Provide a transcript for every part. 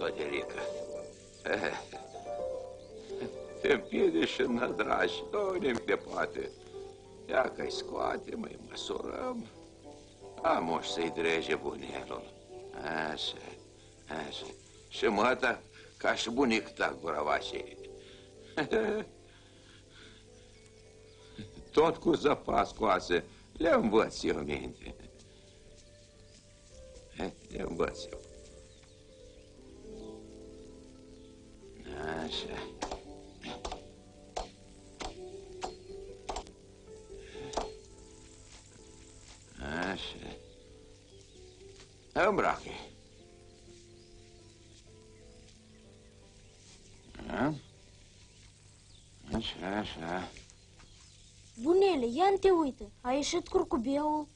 Toderică. Te împiede și nădrași, nu nimic de poate. Ia că-i scoate, mai măsurăm. Am să-i drege bunelul. Așa, așa. Și măta, ca și bunic ta gurăvașe. Tot cu zăpa scoase, le învăț eu minte. Le învăț eu. Așa. Așa. Îmbracă. Așa, așa. Bunele, ia te uită. A ieșit curcubeul.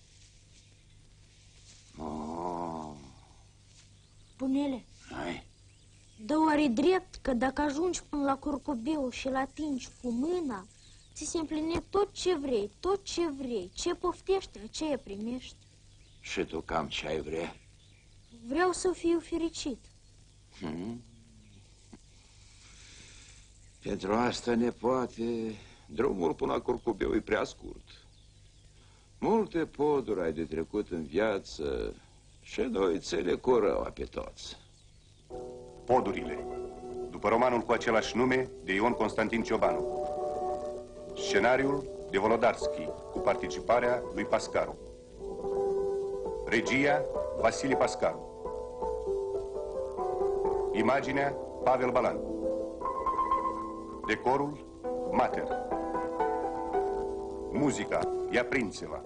Oh. Bunele. Hai. Dar oare drept că dacă ajungi până la curcubeu și-l atingi cu mâna, ți se împline tot ce vrei, tot ce vrei, ce poftești, aceea primești. Și tu cam ce ai vrea? Vreau să fiu fericit. Pentru asta, nepoate, drumul până la curcubeu e prea scurt. Multe poduri ai de trecut în viață și noi ți le curău pe toți. Podurile, după romanul cu același nume de Ion Constantin Ciobanu. Scenariul de Volodarski, cu participarea lui Pascaru. Regia Vasile Pascaru. Imaginea Pavel Balan. Decorul Mater. Muzica Ia Prințeva.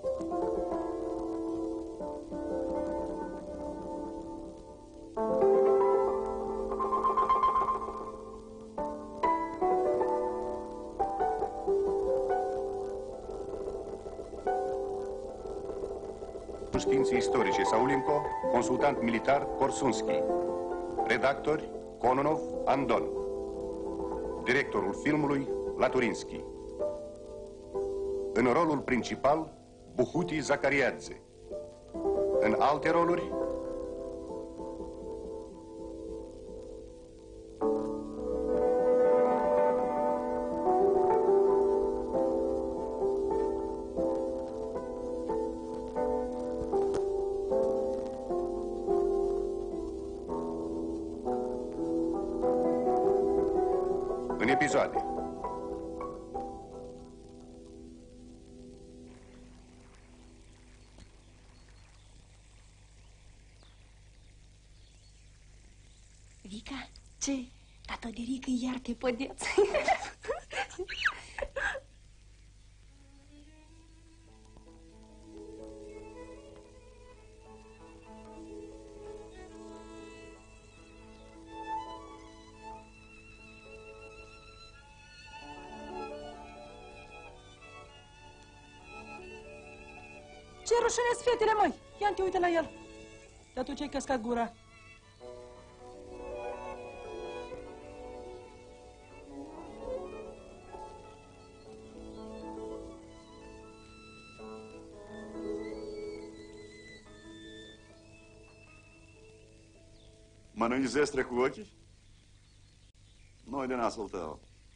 Științe istorice Saulenko, consultant militar Korsunski. Redactori Kononov, Andon. Directorul filmului Laturinski. În rolul principal Buhuti Zacariadze. În alte roluri episoade. Vica, ce? Tata de Rică iar te pădeți. Ce rușine-s fetele, măi! Ia te uite la el! Dar tu ce-ai căscat gura? Mănânci zestre cu ochii? Noi de nasul tău.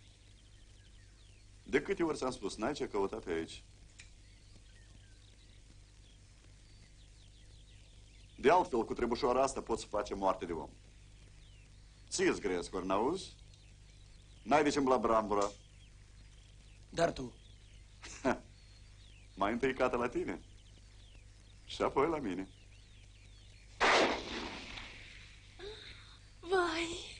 De câte ori ți-am spus, n-ai ce căuta pe aici? De altfel, cu trebușoara asta poți să faci moarte de om. Ție-ți gresc, ori n-auzi? N-ai de ce la brambura. Dar tu? Mai întâi cată la tine. Și apoi la mine. Vai!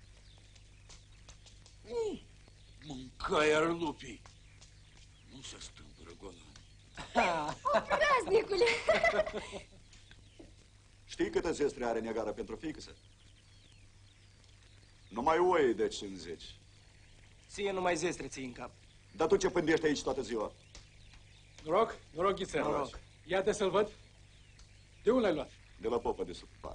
Mâncai ar lupii. Nu se stâmpără golani. O, praznicule! Știi câte zestre are negară pentru fiică-să? Numai oie de 50. Ție numai zestre ții în cap. Dar tu ce pândești aici toată ziua? Noroc, noroc, Ghițel. Noroc. Iată să-l văd. De unde l-ai luat? De la popă de sub pat.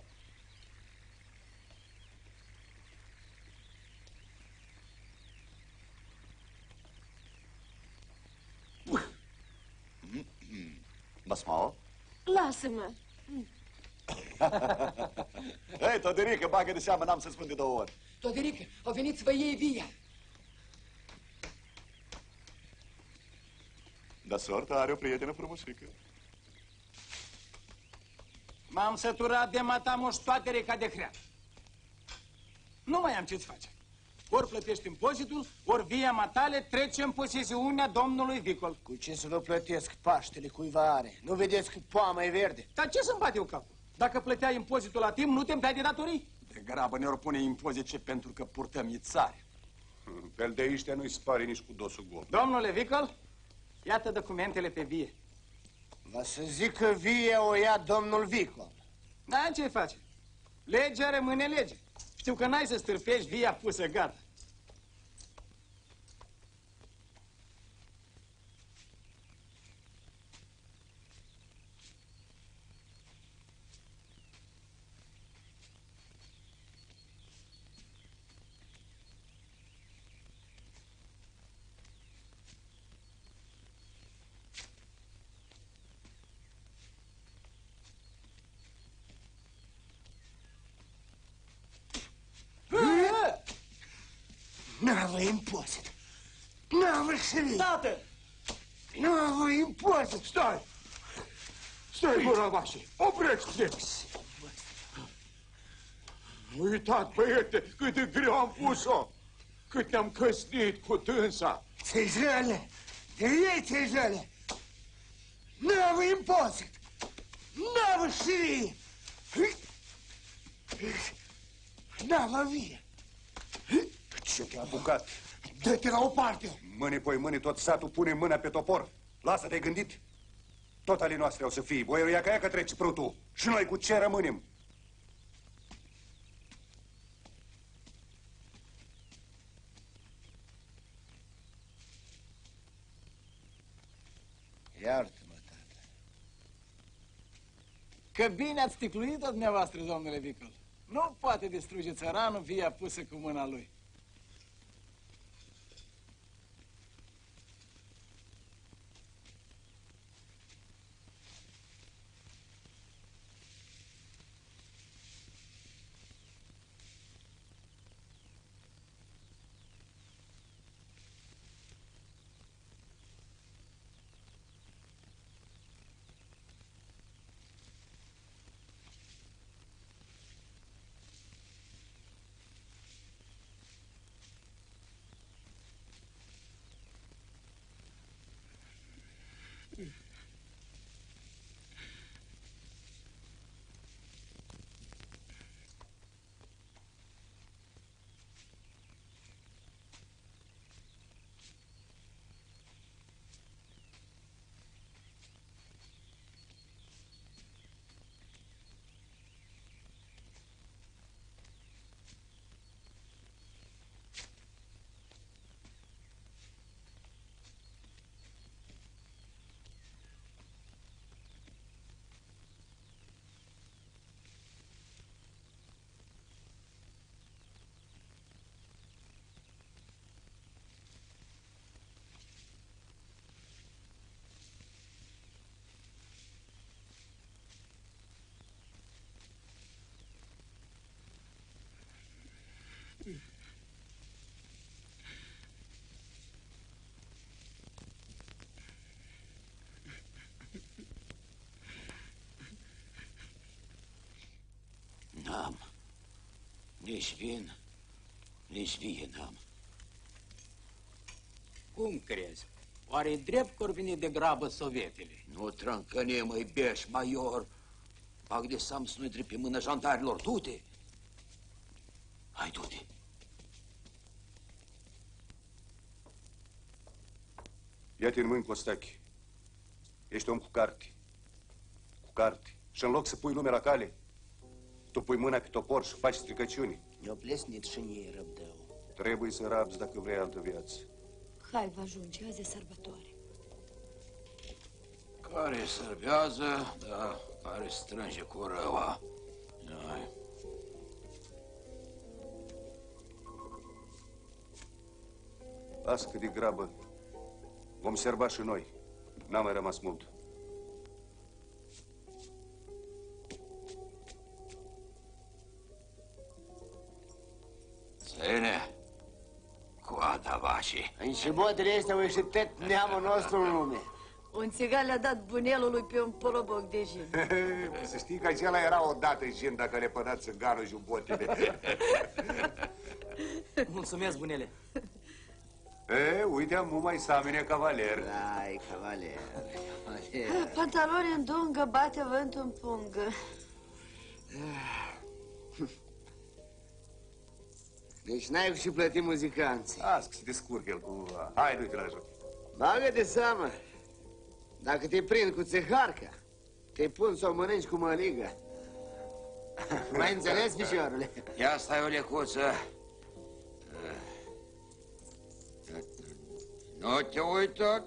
Basmao? Lasă-mă! Hei, Toderică, bagă de seamă, n-am să spun de 2 ori. Toderică, au venit să vă iei via. Dar sorta are o prietenă frumușică. M-am săturat de matamoș toate reca de creat. Nu mai am ce-ți face. Ori plătești impozitul, ori via matale trece în posesiunea domnului Vicol. Cu ce să vă plătesc Paștele cuiva are? Nu vedeți că poama e verde? Dar ce să-mi bate eu capul? Dacă plăteai impozitul la timp, nu te împleai de datorii? De grabă ne-or pune impozite pentru că purtăm ițari. Pel de aici nu-i spare nici cu dosul gol. Domnule Vicol, iată documentele pe vie. Va să zic că via o ia domnul Vicol. Da, ce face? Legea rămâne lege. Știu că n-ai să stârpești via pusă gata. N-avă impozit. N-avă șirii. Tată! N-avă impozit. Stai! Stai, Buravașe! Oprește! Uitați, băiete, cât de greu am pus-o! Cât ne-am căsnit cu dânsa! Ți-i jale. De ei ți-i jale. N-avă impozit. N-avă șirii. N-avă vie. Ce te-a apucat? Dă-te la o parte. Mâine poi mâine tot satul pune mâna pe topor. Lasă-te gândit. Tot ale noastre o să fie. Voi ia că trece prutul. Și noi cu ce rămânem? Iartă-mă, tată. Că bine ați sticluit-o dumneavoastră, domnule Vicol. Nu poate distruge țăranul via pusă cu mâna lui. N-am. Nici vin, nici vie n-am. Cum crezi? Oare-i drept că or veni de grabă sovietele? Nu trâncănie, măi, beș, major. Fac de sam să nu-i trec pe mână jandarilor. Du-te! Hai, du-te! Ia-te în mâini, Costache. Ești om cu carte. Cu carte. Și în loc să pui lumea la cale, tu pui mâna pe topor și faci stricăciuni. Ne-o plesnit și nie răbdău. Trebuie să rabzi dacă vrei altă viață. Hai, vă ajunge, azi e sărbătoare. Care sărbează, da, care strânge cu răua. Hai. Las cât de grabă. Vom serba și noi. N-a mai rămas mult. În și botele astea au ieșit tot neamul nostru în lume. Un țigan le-a dat bunelului pe un poloboc de jin. Să știi că acela era odată jin dacă le păda țânganul jubotele. Mulțumesc, bunele. Uite, mumai Samine cavaler. Ai, cavaler. Pantaloni în dungă, bate vântul în pungă. Deci n-ai și plăti muzicanții. Las că se descurcă el cu... Hai, du-te la joc. Bagă de seamă. Dacă te prind cu țeharca, te pun să o mănânci cu măligă. Mai înțeles, fișorule? Ia stai o lecuță. Nu te uită?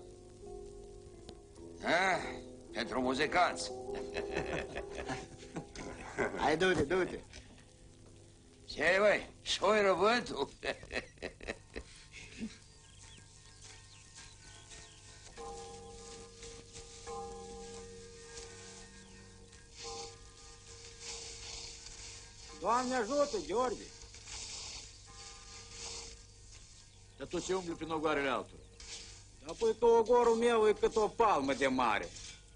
Pentru muzicanți. Hai, du-te, du-te. Ce, băi? Și-oi răvântul? Doamne ajută, Gheorghe! Dar tu ce umbli prin ogoarele altora? Apoi că ogorul meu e cât o palmă de mare.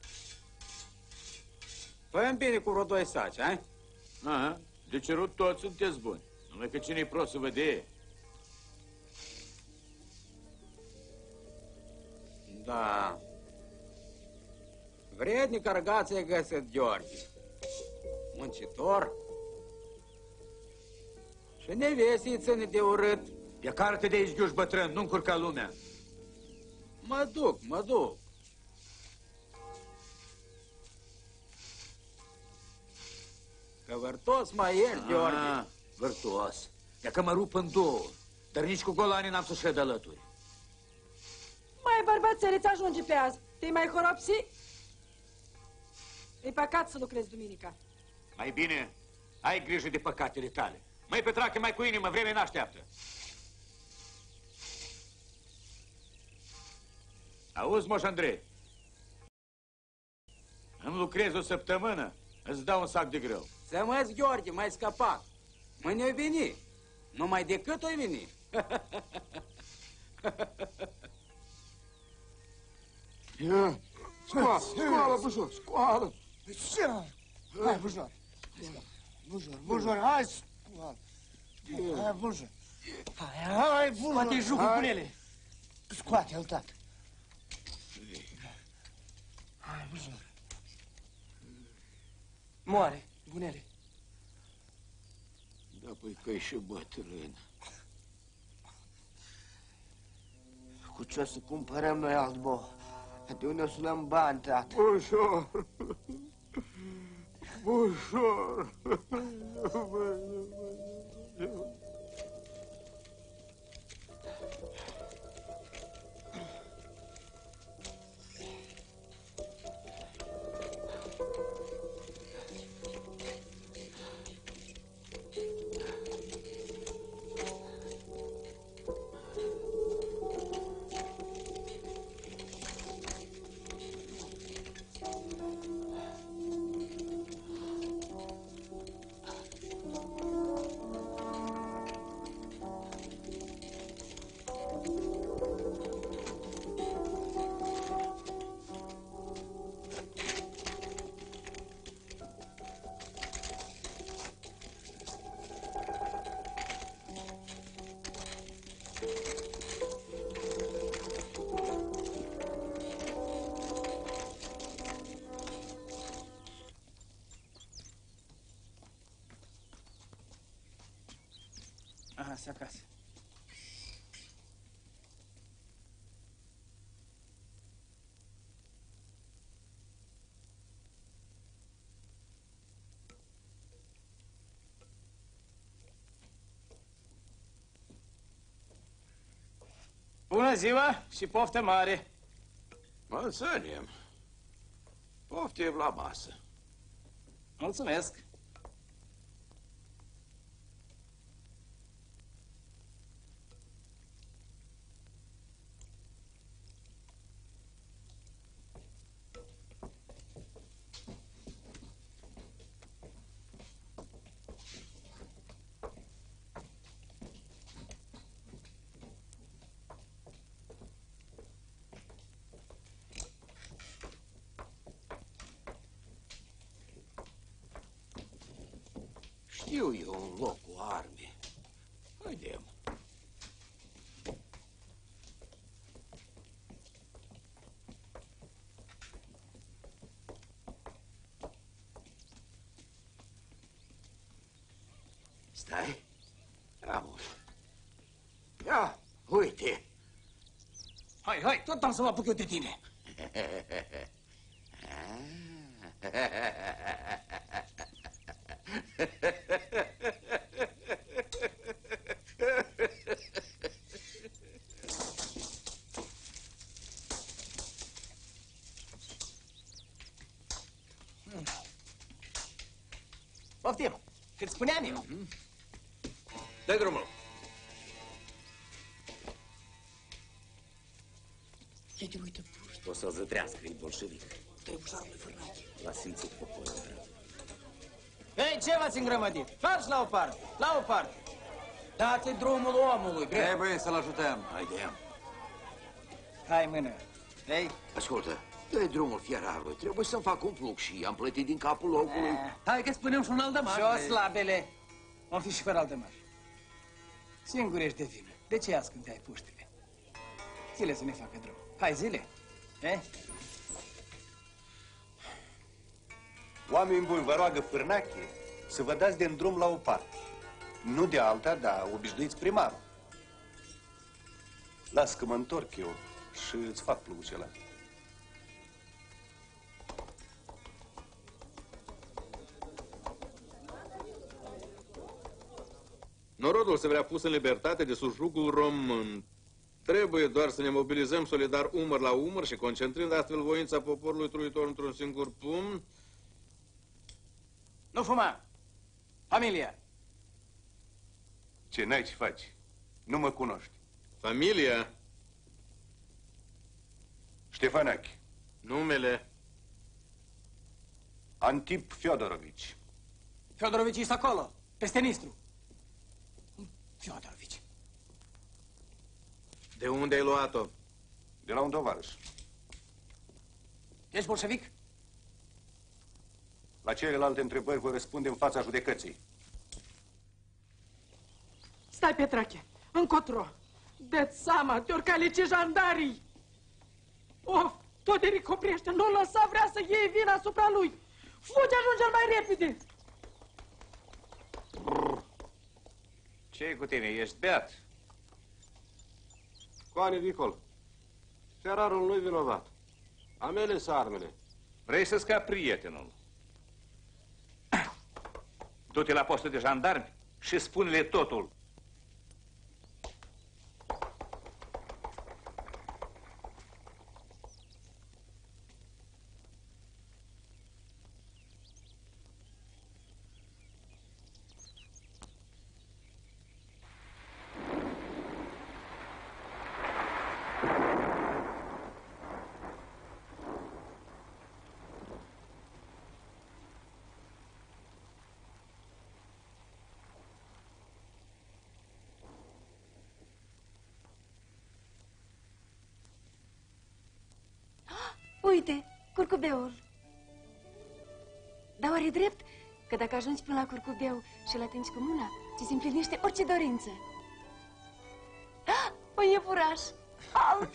Păi bine cu vreo 2 saci, ai? Aha, de cerut toți sunteți buni. Numai că cine-i prost să vede. Da. Vrednic argație ai găsit, Gheorghe. Muncitor. Și nevestii ține de urât. E carte de aici, ghiuși bătrân, nu încurca lumea. Mă duc. Că vârtos mai ești, Gheorghe. Vârtos. E că mă rup în două. Dar nici cu golanii n-am să șed alături. Mai bărbățele, ți ajunge pe azi. Te-ai mai horopsi? E păcat să lucrezi duminica. Mai bine, ai grijă de păcatele tale. Mai petrache mai cu inimă, vremea n-așteaptă. Auzi, Moș Andrei, îmi lucrez o săptămână, îți dau un sac de grâu. Să mă Gheorghe, mai scăpat. Mâine o veni. Numai decât o veni. Scoală, bujor, scoală. Hai, bujor. Bujor, hai, scoală. Hai, bujor. Hai, bujor. Scoate-i jucul, bunele. Scoate-l, tată. Hai, bujor. Moare, bunele. Da, păi că-i și bătrân. Cu ce o să cumpărăm noi alt bo? De unde o să luăm bani, tată? Ușor. Ușor. Aha, să acasă. Bună ziua și poftă mare! Mulțumim. Poftim la masă. Mulțumesc! Știu eu un loc cu arme. Haidem. Stai. Amos. Ia, uite. Hai, tot am să mă apuc eu de tine. Poftim, cât spuneam eu. Dă-i drumul. Ce te uită, prost? O să-l zătrească, e bolșevic. Trebușarul Fârnache. L-a simțit poporul. Ei, ce v-ați îngrămădit? Faci la o parte, la o parte. Dați drumul omului, bre. Trebuie să-l ajutăm. Haidem. Hai mână. Ei? Ascultă, dă-i drumul fierarului. Trebuie să-mi fac un plug și am plătit din capul locului. Hai că spunem și un aldămaș. Jos, labele. Om fi și fără aldămaș. Singur ești de vină. De ce ascundeai puștile? Zile să ne facă drum. Hai, zile. Oameni buni, vă roagă Fârnache să vă dați de-n drum la o parte. Nu de alta, dar obișnuiți primarul. Las că mă întorc eu și îți fac plugul celălalt. Norodul se vrea pus în libertate de sub jugul român. Trebuie doar să ne mobilizăm solidar umăr la umăr și concentrând astfel voința poporului truitor într-un singur pumn. Nu fuma! Familia! Ce n-ai ce faci? Nu mă cunoști. Familia? Ștefanache. Numele? Antip Fiodorovici. Fiodorovici este acolo, peste Nistru. Fiodorovici. De unde ai luat-o? De la un tovarăș. Ești bolșevic? La celelalte întrebări voi răspunde în fața judecății. Stai, Petrache, încotro. Dă-ți seama, te orcalice jandarii. Of, Toderic, oprește, nu lăsa, vrea să iei vina asupra lui. Fugi, ajunge mai repede. Ce-i cu tine? Ești beat? Coane Vicol, ferarul nu-i vinovat. Amele sunt armele. Vrei să scapi prietenul? Du-te la postul de jandarmi și spune-le totul. Uite, curcubeul. Dar oare drept că dacă ajungi până la curcubeu și îl atingi cu mâna, ți se împlinește orice dorință? Un iepuraș alb!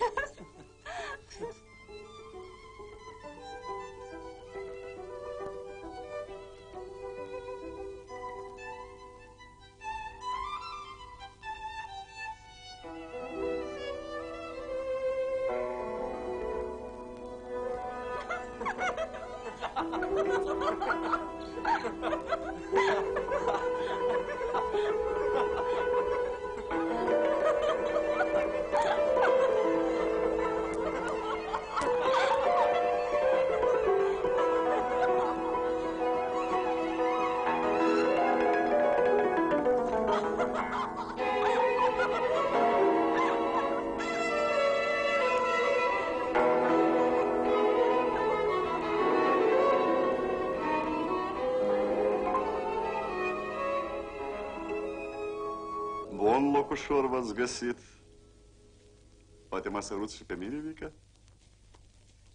Bun locușor v-ați găsit. Poate mă săruți și pe mine, Vica?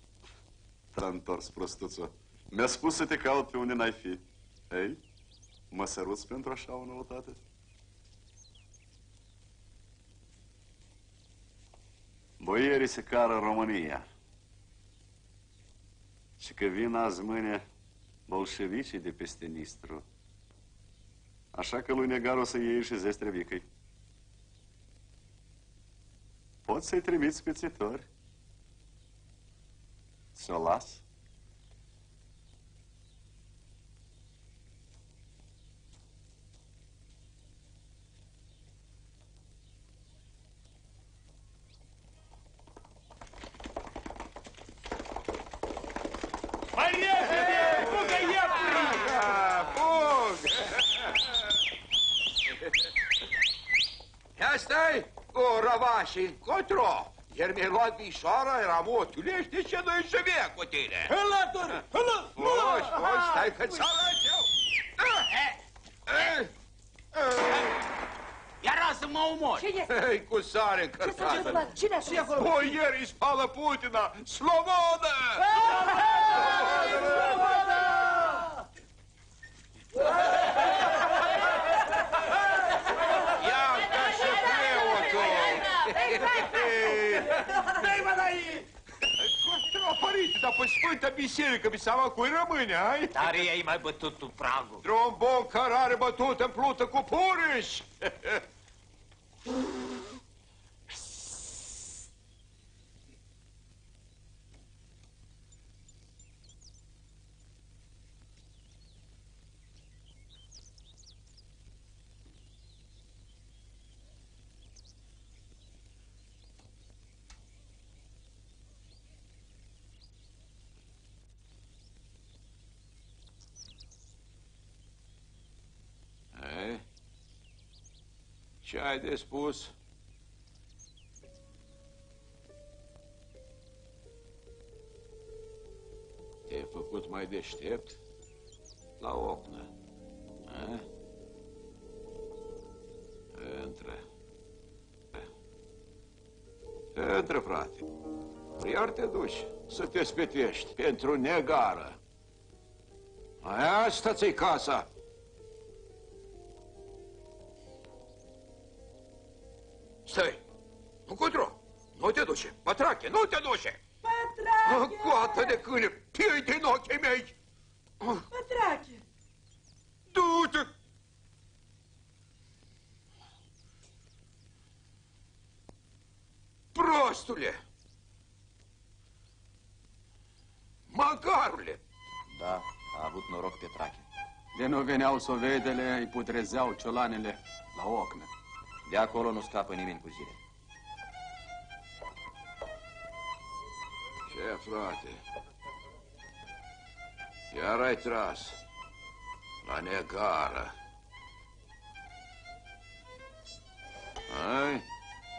T-a întors, prostuță. Mi-a spus să te caut pe unde n-ai fi. Ei? Mă săruți pentru așa o noutate? Boierii se cară în România. Și că vin azi mâine bolșevicii de peste Nistru. Așa că lui Negar o să iei și Zestrevică-i. Poți să-i trimiți pețitori. Ți-o las? Ia stai, o răvași încotro. Ieri mi-ai luat bișoara, eram otulești, de ce nu-i și via cu tine? Hălături! Foși, stai că ți-o arăt eu. Iar să mă omori! Cine? Ei, cu sare încărcată. Ce s-a întâmplat? Cine a fost? Boierii spală Putina! Slobodă! Ia ca și preotul! Dai-mă de aici! Contra, părinte, dar pe Sfânta Biserică, mi seama cui rămâne, ai? Dar ei mai bătut tu pragul. Trombon cărare bătută în plută cu puriș! Ce ai de spus? Te-ai făcut mai deștept? La ocnă. A? Intră. Intră, frate. Iar te duci să te spetești pentru negară. Asta ți-i casa. Stai! Încotro! Nu te duce! Pătrache, nu te duce! Pătrache! Coată de câine! Piei din ochii mei! Pătrache! Du-te! Prostule! Magarule! Da, a avut noroc Petrache. De nu veneau sovedele, îi putrezeau ciolanele la ocnă. De acolo nu scapă nimeni cu zile. Ce, frate? Iar ai tras la negară. Ai?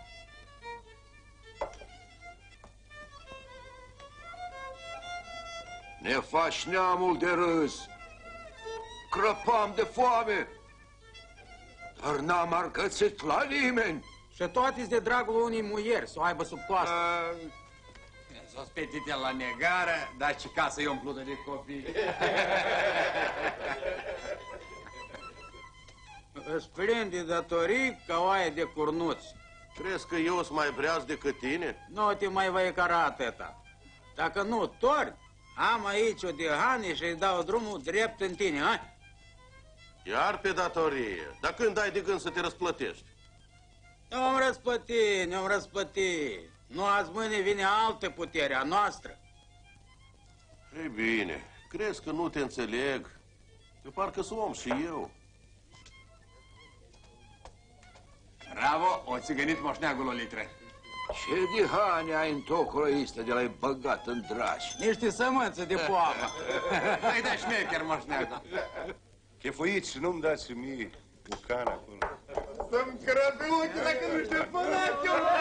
Ne faci neamul de râs. Crăpam de foame. Dar n-am arcățit la nimeni. Și toate de dragul unui muieri, să o aibă sub coastă. S-o spetit el la negară, dar și casa e umplută de copii. Îți plin de datorii ca oaie de curnuți. Crezi că eu sunt mai breaz decât tine? Nu te mai vei cara atâta. Dacă nu torni, am aici o dihane și îi dau drumul drept în tine, ha? Iar pe datorie. Dar când ai de gând să te răsplătești? Ne-om răsplăti, ne-om răsplăti. Nu azi mâine vine altă putere a noastră. Ei bine, crezi că nu te înțeleg? De parcă sunt om și eu. Bravo, o țigănit moșneagul o litră. Ce dihane ai în tocul ăsta de l-ai băgat în draci? Niște sămânță de poapă. Hai da șmecher moșneagul. Chefuiți și nu-mi dați și mie bucan acolo. Să-mi crăbe ochii dacă nu știu până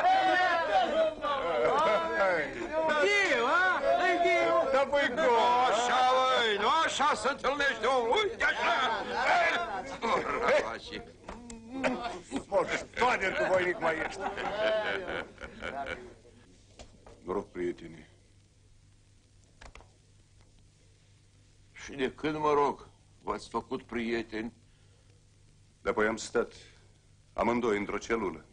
Diu, a? Hai, Diu! Da, băi, cu așa, băi, nu așa se întâlnește omul, uite așa! Răvașii! Moștoane cu voinic mai ești. Noroc, prieteni. Și de când, mă rog, v-ați făcut prieteni Apoi am stat, amândoi, într-o celulă.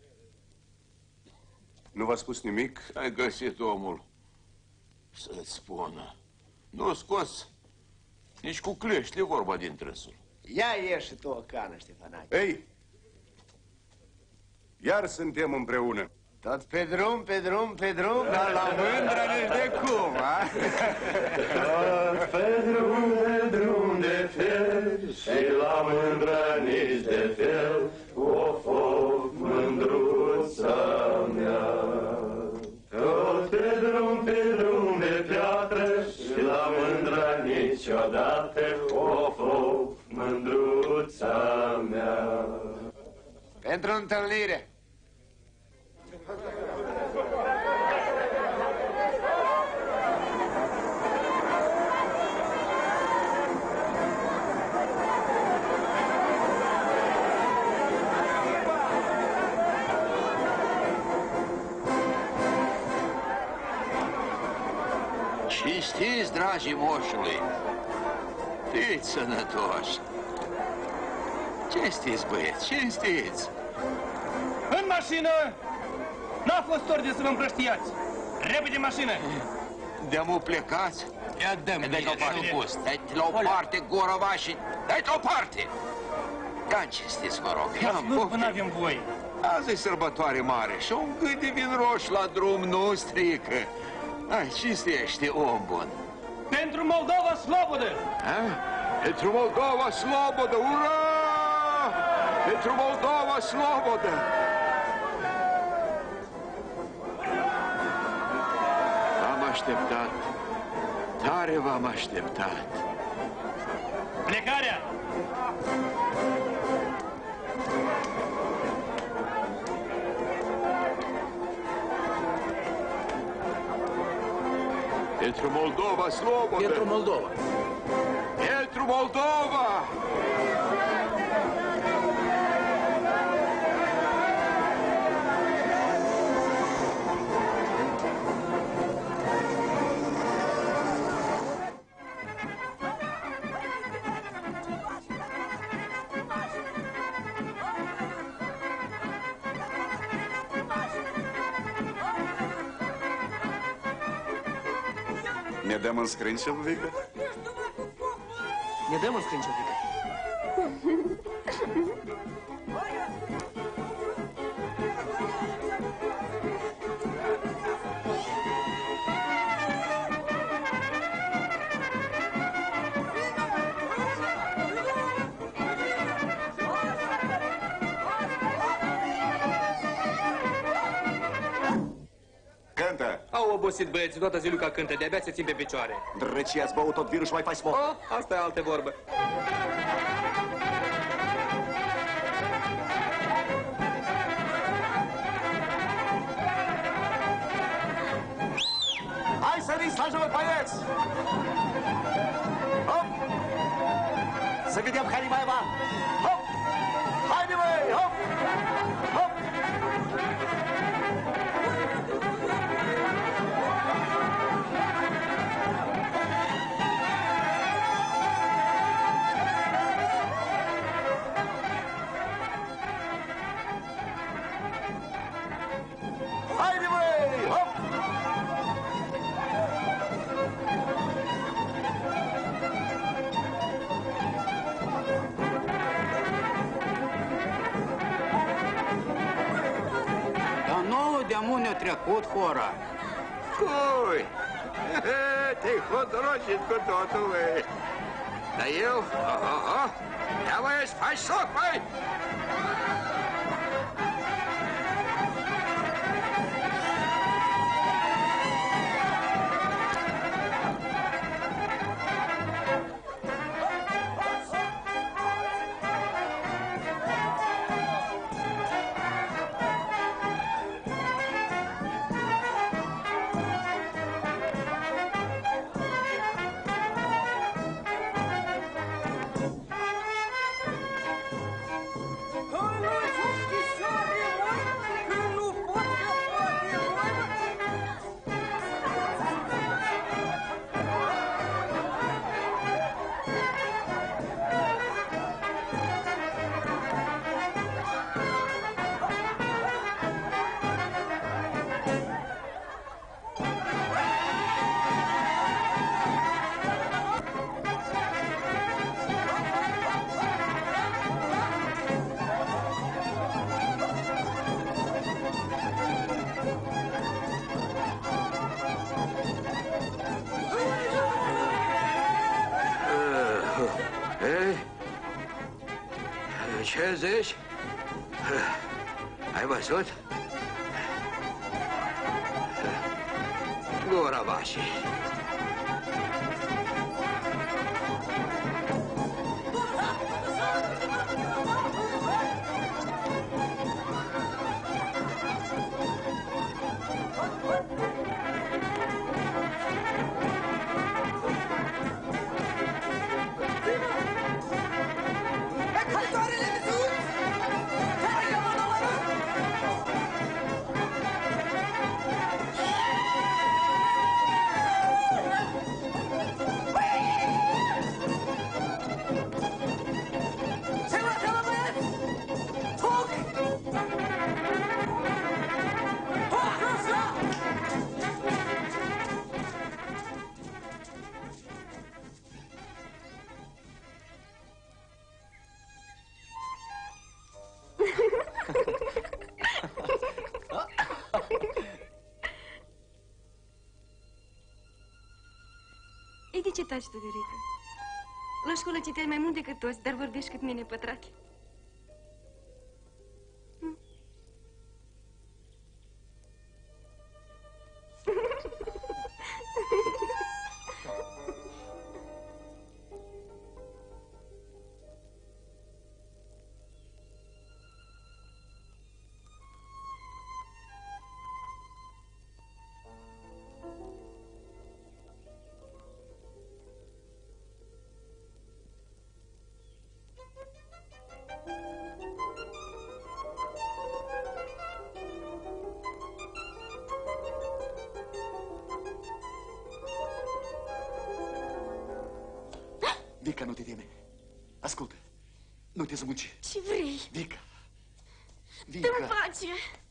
Nu v-a spus nimic? Ai găsit omul. Să-ți spună. Nu scos nici cu clești vorba din trâsul. Ia ieși și tu o cană, Ștefanache. Ei! Iar suntem împreună. Tot pe drum, dar la mândră nici de cum, a? Tot pe drum de fel și la mândră nici de fel, of, mândruța mea. Tot pe drum de piatră și la mândră niciodată, of, mândruța mea. Pentru întâlnire. Cinstiți, dragii moșului, fiți sănătoși. Cinstiți, băieți, cinstiți. În mașină! N-a fost ordine să vă împrăștiați. Repede mașină! De-amu plecați? Ia dă-mi, dai-te la o parte. Dai-te la o parte, gorova, și dai-te la o parte. Ia cinstiți, vă rog. Nu, până avem voie. Azi e sărbătoare mare și un gât de vin roșu la drum nu strică. Hai, cinstește, om bun. Pentru Moldova, slobodă! Pentru Moldova, slobodă! Ura! Pentru Moldova, slobodă! V-am așteptat. Tare v-am așteptat. Plecarea! Pentru Moldova, slobodă! Pentru Moldova! Pentru Moldova! Ne dăm în scrâncevică? Ne dăm în scrâncevică. Cântă! Au obosit băieții, toată ziluca cântă, de-abia se țin pe picioare. Drăcie, ați băut tot virul și mai faci smoc. Asta e altă vorbă. Hai săriți la joc, băieți! Hop! Să vedem care mai va! Hop! Haide, băi! Hop! Hop! Haide, băi! Hop! Dar nouă de-amu ne-a trecut hora. Cui? Te-ai hotărășit cu totul, băi. Dar eu? Ia, băi, faci soc, băi! Hai, Ce zici? Ai văzut? Gura vașii. Ei, de ce taci tu, Viorica? La școală citeai mai mult decât toți, dar vorbești cât mine, pătrache. Vica, nu te teme. Ascultă, nu te zămuci. Ce vrei? Vica. Dă-mi pace.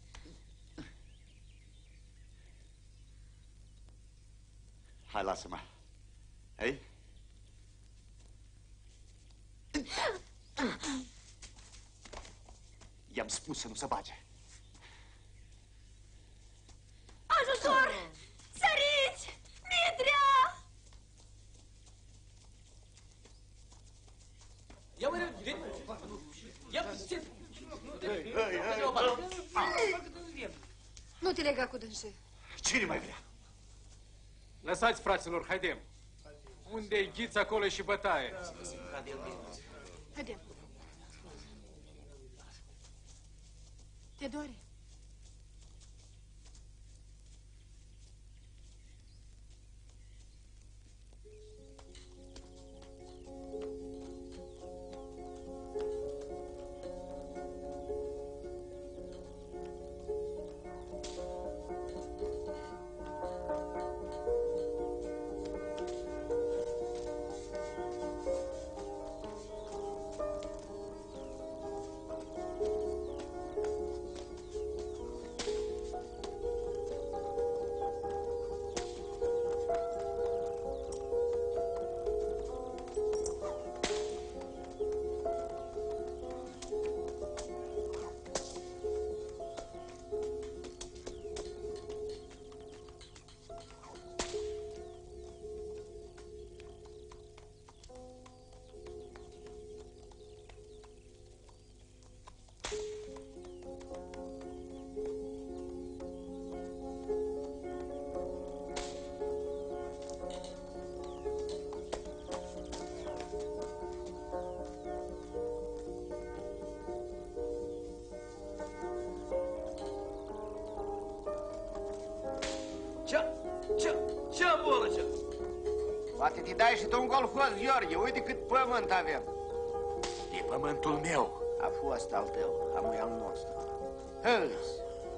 Hai, lasă-mă. Hei? I-am spus să nu se bage. Ajutor! Săriți! Mitrea! Ia mă, ia Nu te lega cu dânse. Cine mai vrea? Lăsați, fraților, haidem. Unde-i ghiț, acolo și bătaie. Haidem. Te doare? Ce bolă ce? Poate te dai și tu un colhoz, Gheorghe, uite cât pământ avem. E pământul meu. A fost al tău, amu e al nostru. Hăzi!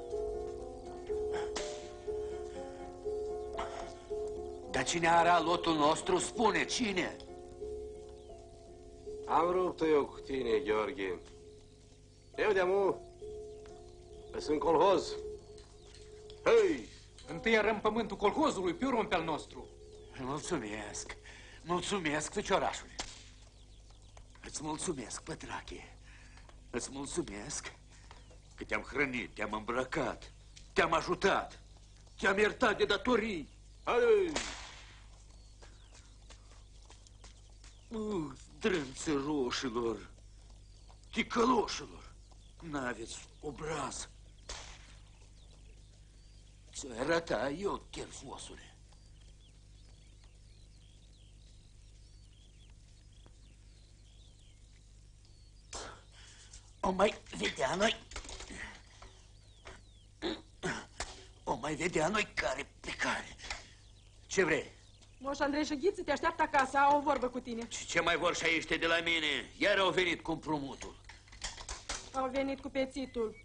Dar cine are lotul nostru, spune, cine? Am rupt-o eu cu tine, Gheorghe. Eu de-amu sunt colhoz. Hei! Întâi arăm pământul colhozului, pe urmă pe al nostru. Mulțumesc. Mulțumesc, feciorașule. Îți mulțumesc, pătrache. Îți mulțumesc că te-am hrănit, te-am îmbrăcat, te-am ajutat, te-am iertat de datorii. Hai! Drânțe roșilor, ticăloșilor, n-aveți obraz. Ți-o arăta eu, cherfosule. O mai vedea noi. O mai vedea noi care pe care. Ce vrei? Moș Andrei și Ghiță te așteaptă acasă, au o vorbă cu tine. Ce mai vor și aici de la mine? Iar au venit cu împrumutul. Au venit cu pețitul.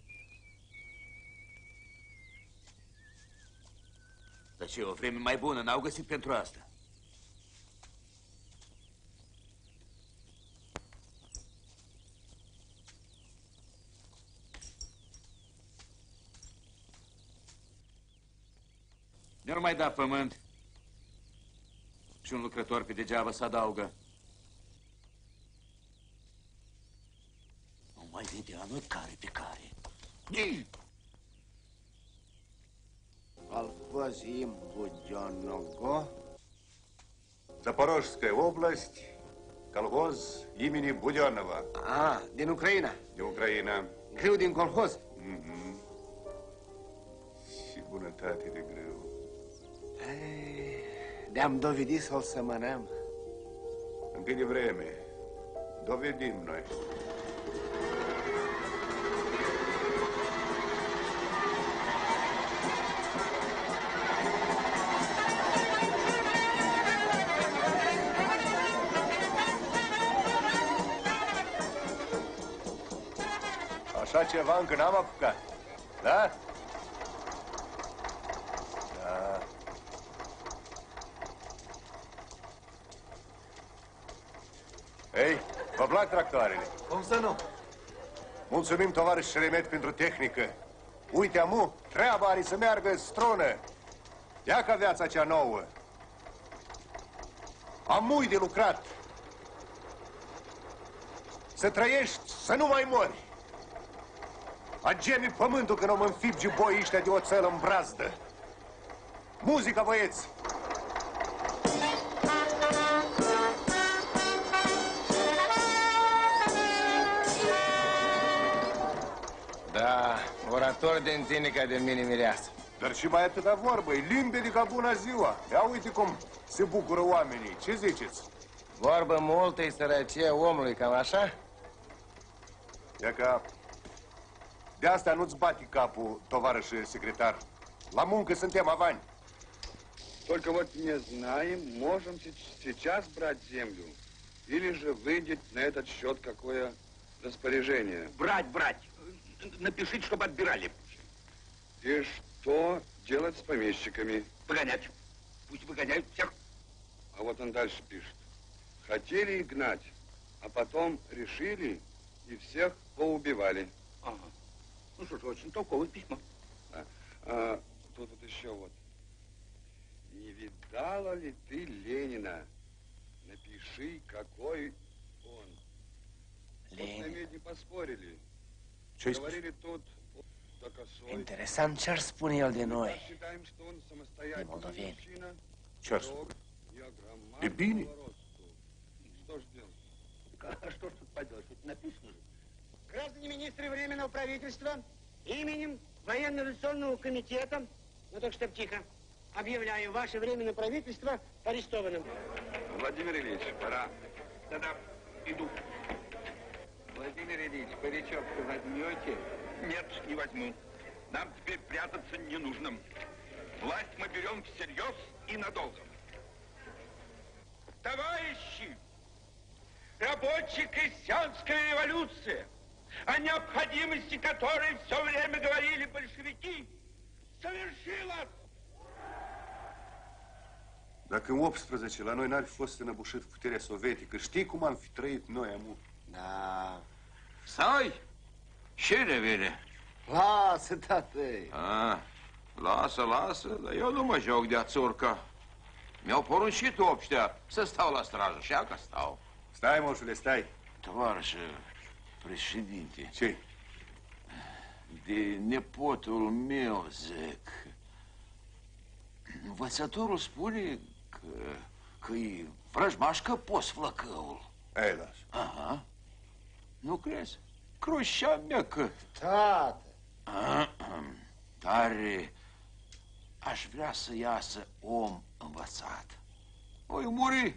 Dar ce, o vreme mai bună n-au găsit pentru asta? Ne-ar mai da pământ și un lucrător pe degeaba să adaugă. Nu mai vedea noi care pe care. Колхоз им Буденного. Запорожская область, колхоз имени Буденного. А, din Ucraina. Din Ucraina. Grâu din colhoz. Și bunătate de grâu. Ne-am dovedit să-l semănăm. Încă de vreme. Dovedim noi. Așa ceva încă n-am apucat. Da? Da. Ei, vă plac tractoarele? Cum să nu? Mulțumim, tovarăș Șeremet, pentru tehnică. Uite, amu, treaba are să meargă stronă. Ia ca viața cea nouă. Amui de lucrat. Să trăiești, să nu mai mori. Agemi pământul când o mă înfipgi boii ăștia de oțel în brazdă. Muzica, băieți! Da, orator de tine ca de mine mireasă. Dar și mai atâta vorbă, e limpede ca bună ziua. Ia uite cum se bucură oamenii. Ce ziceți? Vorbă multă e sărăcia omului, cam așa? Ia ca... De asta nu-ți bate capul, tovarăș secretar. La muncă suntem avani. Только вот не знаем, можем сейчас брать землю, или же выйдет на этот счет какое распоряжение. Брать. Напишите, чтобы отбирали. И что делать с помещиками? Выгонять. Пусть выгоняют всех. А вот он дальше пишет. Хотели и гнать, а потом решили и всех поубивали. Ага. Ну что ж, очень толковое письмо. Да. Тут вот еще вот. Не видала ли ты Ленина? Напиши, какой он. Ленин. Вот на медне поспорили. Ce-ai Говорили тут о косой. Interesant ce-ar spune el de noi, Считаем, что он de самостоятельный moldoveni. мужчина. Ce ar spune? E bine. Что ж делать? А что ж тут поделать? Ведь написано же. Граждане министры Временного правительства именем Военно-революционного комитета, ну так чтоб тихо, объявляю ваше Временное правительство арестованным. Владимир Ильич, пора. Да-да, иду. Владимир Ильич, паричок-то возьмете? Нет, не возьму. Нам теперь прятаться не нужно. Власть мы берем всерьез и надолго. Товарищи, рабоче-крестьянская революция, о необходимости которой все время говорили большевики, совершилась. Dacă în 18 la noi n-ar fi fost înăbușit puterea sovietică, știi cum am fi trăit noi, amu? Da. Stai! Cine vine? Lasă, tată. Lasă, dar eu nu mă joc de ațurcă. Mi-au poruncit obștea să stau la strajă, și că stau. Stai, moșule, stai. Tovarăș președinte. Ce? De nepotul meu, zic. Învățătorul spune că-i vrăjmaș că poți flăcăul. Ei, lasă. Aha. Nu crezi? crușa mea că... Tată! Tare aș vrea să iasă om învățat. Voi muri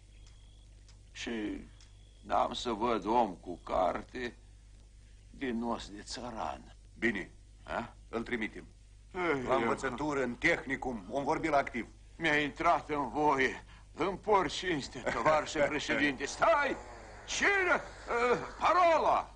și n-am să văd om cu carte din os de țăran. Bine, a? Îl trimitem. La învățătură, în tehnicum, om vorbi la activ. Mi-a intrat în voie, îmi por cinste, tovarășe președinte. Stai! Cine? Parola!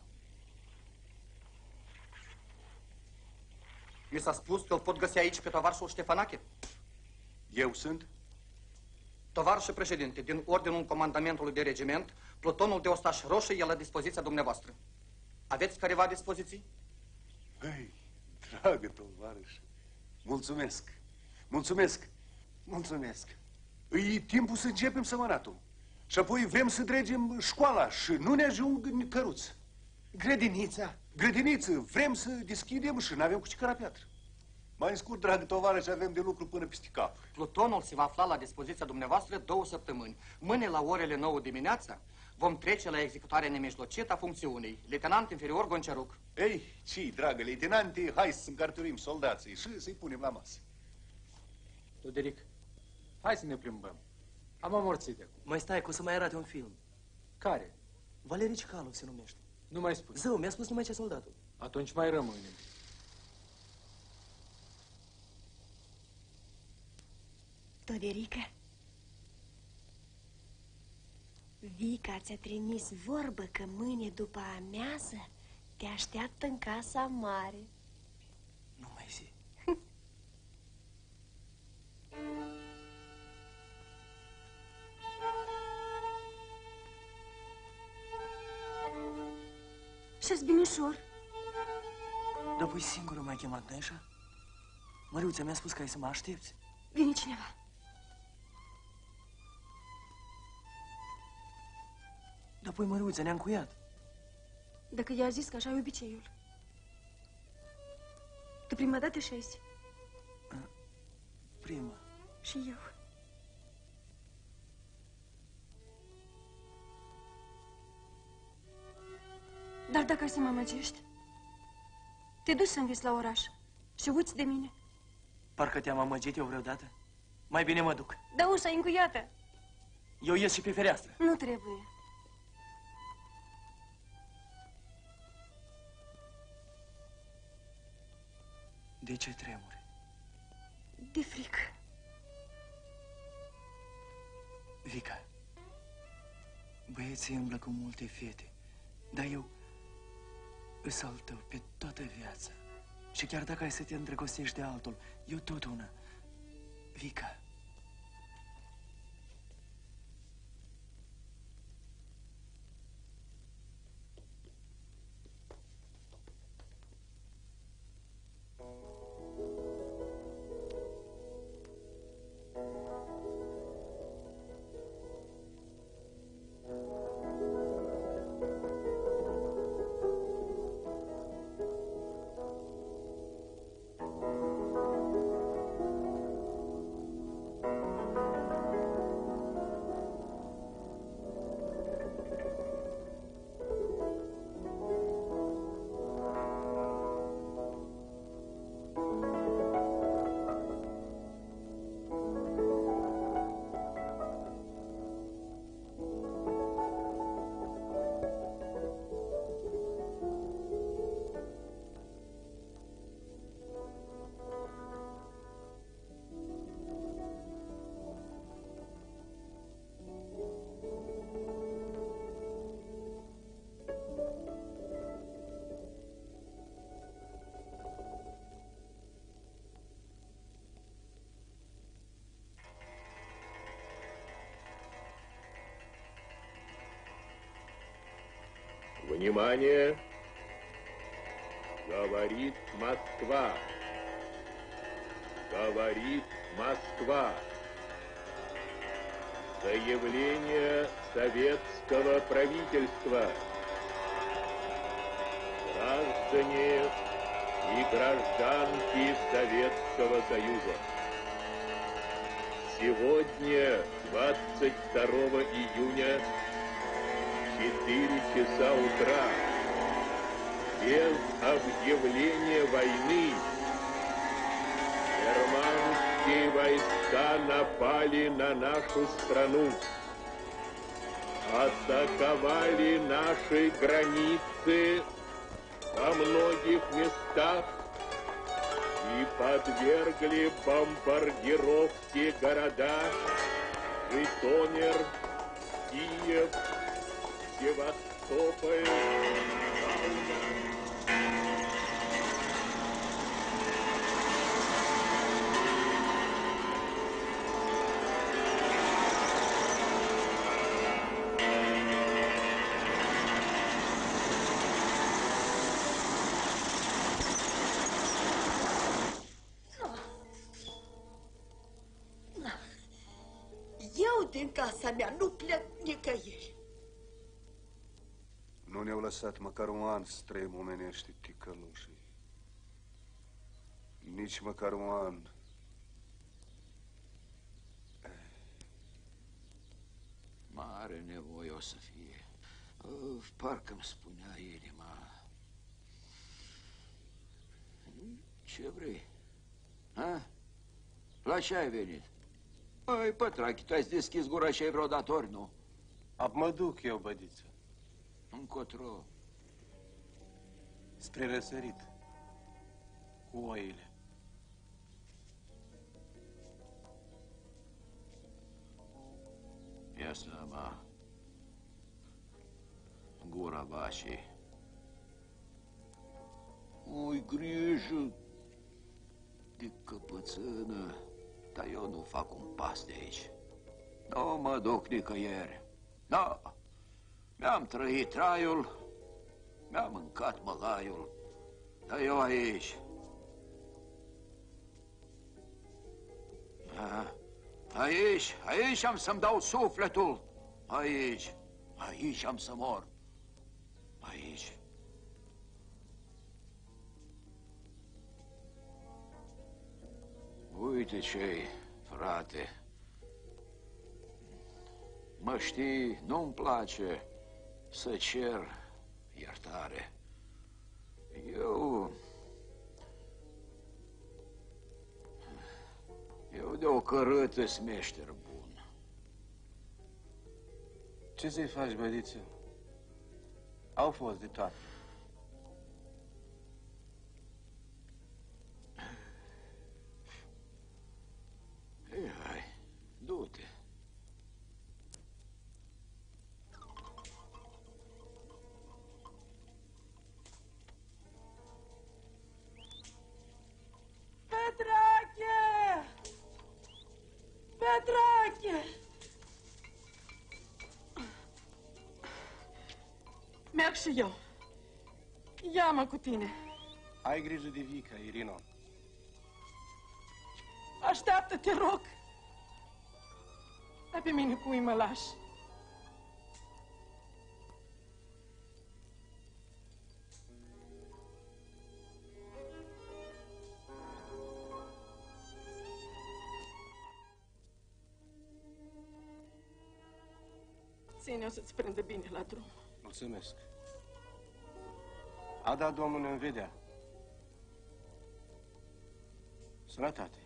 Mi s-a spus că îl pot găsi aici pe tovarășul Ștefanache. Eu sunt? Tovarășe președinte, din ordinul comandamentului de regiment, plutonul de ostași roșii e la dispoziția dumneavoastră. Aveți careva dispoziții? Ei, dragă tovarăș, mulțumesc, mulțumesc, mulțumesc. E timpul să începem sămănatul. Și apoi vrem să dregem școala și nu ne ajung căruți. Grădiniță, vrem să deschidem și n-avem cu ce cărapiatră. Mai scurt, dragă tovarăș, avem de lucru până peste cap. Plutonul se va afla la dispoziția dumneavoastră 2 săptămâni. Mâine la orele 9 dimineața vom trece la executarea nemijlocită a funcțiunii. Leitenant inferior Goncearuc. Ei, ce, dragă leitenante, hai să încarturim soldații și să-i punem la masă. Toderic, hai să ne plimbăm. Am amorțit de acum. Mai stai, că o să mai arate un film. Care? Valeri Cicalov se numește. Nu mai spune. Zău, mi-a spus numai ce soldatul. Atunci mai rămâne. Toderica, Vica ți-a trimis vorbă că mâine după amiază te așteaptă în casa mare. Nu mai zi. Și-ți bine ușor. Dar voi singură m-ai chemat, nu-i așa? Măriuța mi-a spus că ai să mă aștepți. Vine cineva. Dar apoi, Măriuța, ne-a încuiat. Dacă i-a zis că așa e obiceiul. Tu prima dată șezi? Prima. Și eu. Dar dacă ai să mă amăgești, te duci să înveți la oraș și uiți de mine. Parcă te-am amăgit eu vreodată. Mai bine mă duc. Da, ușa e încuiată. Eu ies și pe fereastră. Nu trebuie. De ce tremuri? De frică. Vica, băieții îmblă cu multe fete, dar eu îs al tău pe toată viața. Și chiar dacă ai să te îndrăgostești de altul, eu tot una. Vica. Внимание! Говорит Москва. Говорит Москва. Заявление советского правительства. Граждане и гражданки Советского Союза. Сегодня, 22 июня, 4 часа утра, без объявления войны германские войска напали на нашу страну, атаковали наши границы во многих местах и подвергли бомбардировке города Житомир, Киев, Севастополь. Eu din casa mea nu plec nicăieri. Nu ne-au lăsat măcar un an să trăim omenești ticăloșii. Nici măcar un an. Mare nevoie o să fie. Parcă-mi spunea inima. Ce vrei? Ha? La ce ai venit? Măi, Pătrache, tu ai deschis gura și ai vreodată ori, nu? Mă duc eu, bădiță. Încotro. Spre răsărit. Cu oile. Ia seama. Gura vașii. Ui grijă de căpățână. Dar eu nu fac un pas de aici. Nu mă duc nicăieri. Nu. Mi-am trăit traiul, mi-am mâncat mălaiul, dar eu aici. Aici am să-mi dau sufletul. Aici am să mor. Aici. Uite ce-i, frate. Mă știi, nu-mi place să cer iertare. Eu de o cărâtă smeșter bun. Ce să-i faci, bădiță? Au fost de toate. Hai, du-te. Petrache! Petrache! Merg și eu. Ia-mă cu tine. Ai grijă de Vica, Irino. Așteaptă, te rog. Dar pe mine cui mă lași? Ține-o să-ți prindă bine la drum. Mulțumesc. A dat Domnul în vedea. Sănătate.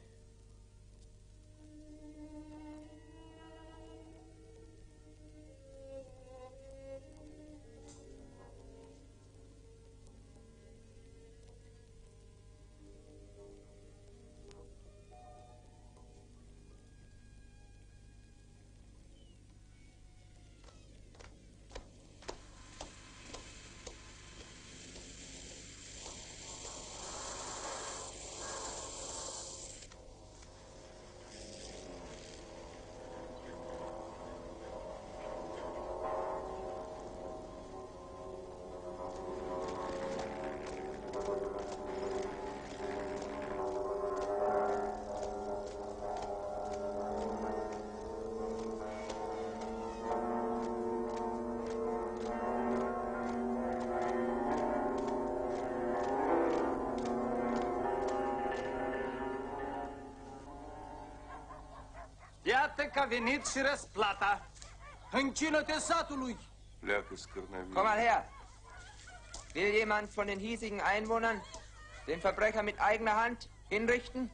Iată că a venit și răsplata. Închină-te satului. Leacă scârnăvie. Comaria. Will jemand von den hiesigen Einwohnern den Verbrecher mit eigener Hand hinrichten?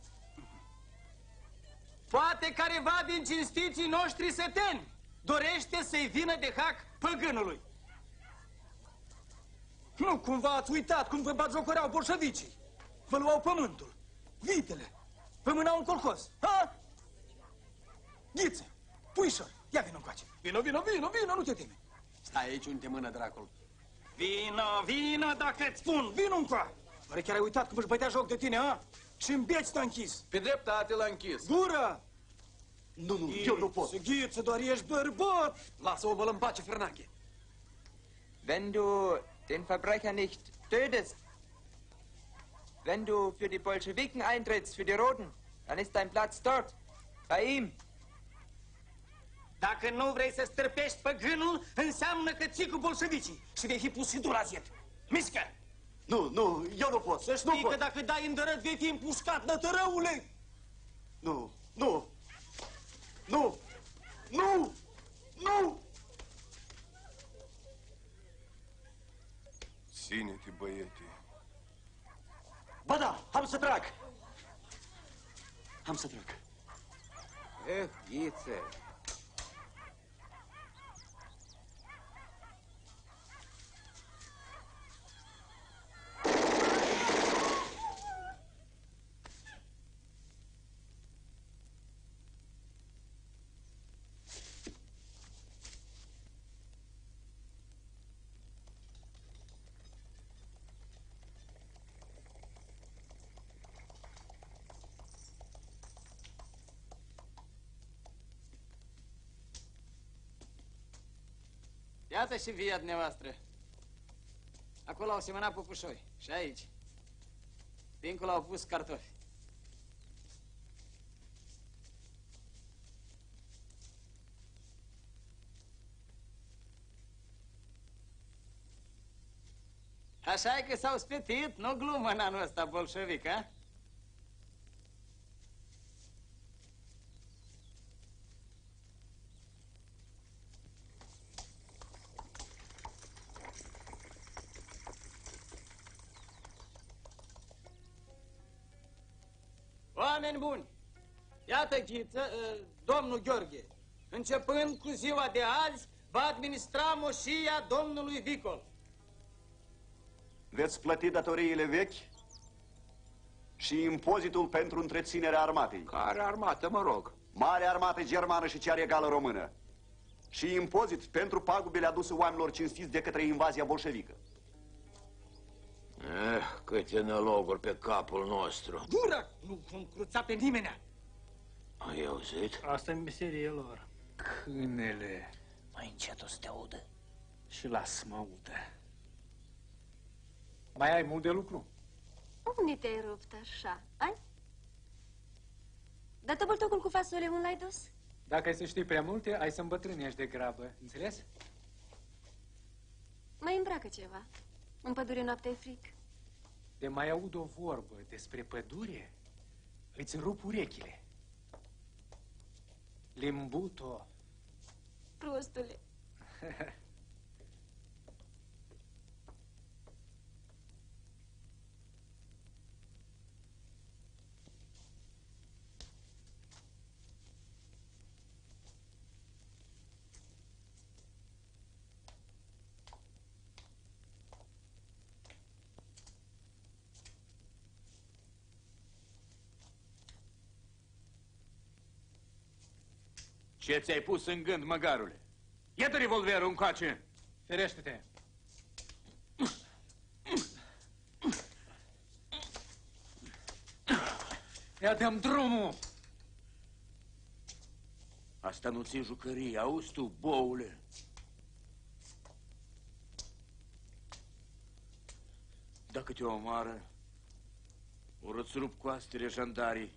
Poate careva din cinstiții noștri săteni dorește să-i vină de hac păgânului. Nu cumva ați uitat cum vă batjocoreau bolșevicii. Vă luau pământul, vitele, vă mânau în colhoz, ha? Ghițe, puișor, ia vină încoace. Vino, nu te teme. Stai aici unde te mână dracul. Vino, dacă-ți spun, vino încoa. Oare chiar ai uitat cum își bătea joc de tine, ha? Și în beci te-a închis. Pe dreptate l-a închis. Gura! Nu, eu nu pot. Ghiță, doar ești bărbat. Lasă-o în pace, Fernache. Wenn du den Verbrecher nicht tötest, wenn du für die Bolschewiken eintrittst, für die Roten, dann ist dein Platz dort, bei ihm. Dacă nu vrei să stârpești păgânul, înseamnă că ții cu bolșevicii și vei fi pus și tu la zet. Mișcă! Nu, eu nu pot. Să știi că dacă dai îndărăt, vei fi împușcat, nătărăule! Nu! Ține-te, băiete. Ba da, am să trag. Ghiță. Iată și via dumneavoastră. Acolo au semănat pupușoi. Și aici. Dincolo au pus cartofi. Așa e că s-au spetit, nu glumă în anul ăsta bolșevic, a? Oameni buni, iată Ghiță, domnul Gheorghe, începând cu ziua de azi, va administra moșia domnului Vicol. Veți plăti datoriile vechi și impozitul pentru întreținerea armatei. Care armată, mă rog? Marea armată germană și cea regală română. Și impozit pentru pagubele aduse oamenilor cinstiți de către invazia bolșevică. Câte năloguri pe capul nostru. Gura! Nu vom cruța pe nimenea. Ai auzit? Asta e meserie lor. Câinele. Mai încet o să te audă. Și lasă-mă audă. Mai ai mult de lucru? Unde te-ai rupt așa? Ai? Dă tăbăltocul cu fasole, unde l-ai dus? Dacă ai să știi prea multe, ai să îmbătrânești de grabă. Înțeles? Mai îmbracă ceva. În pădure noaptea e fric. De mai aud o vorbă despre pădure, îți rup urechile. Limbuto. Prostule. Ce ți-ai pus în gând, măgarule? Iată revolverul încoace! Ferește-te! Ia dăm drumul! Asta nu ți-e jucărie, auzi tu, boule? Dacă te omoară, urâți rup coastele jandarii.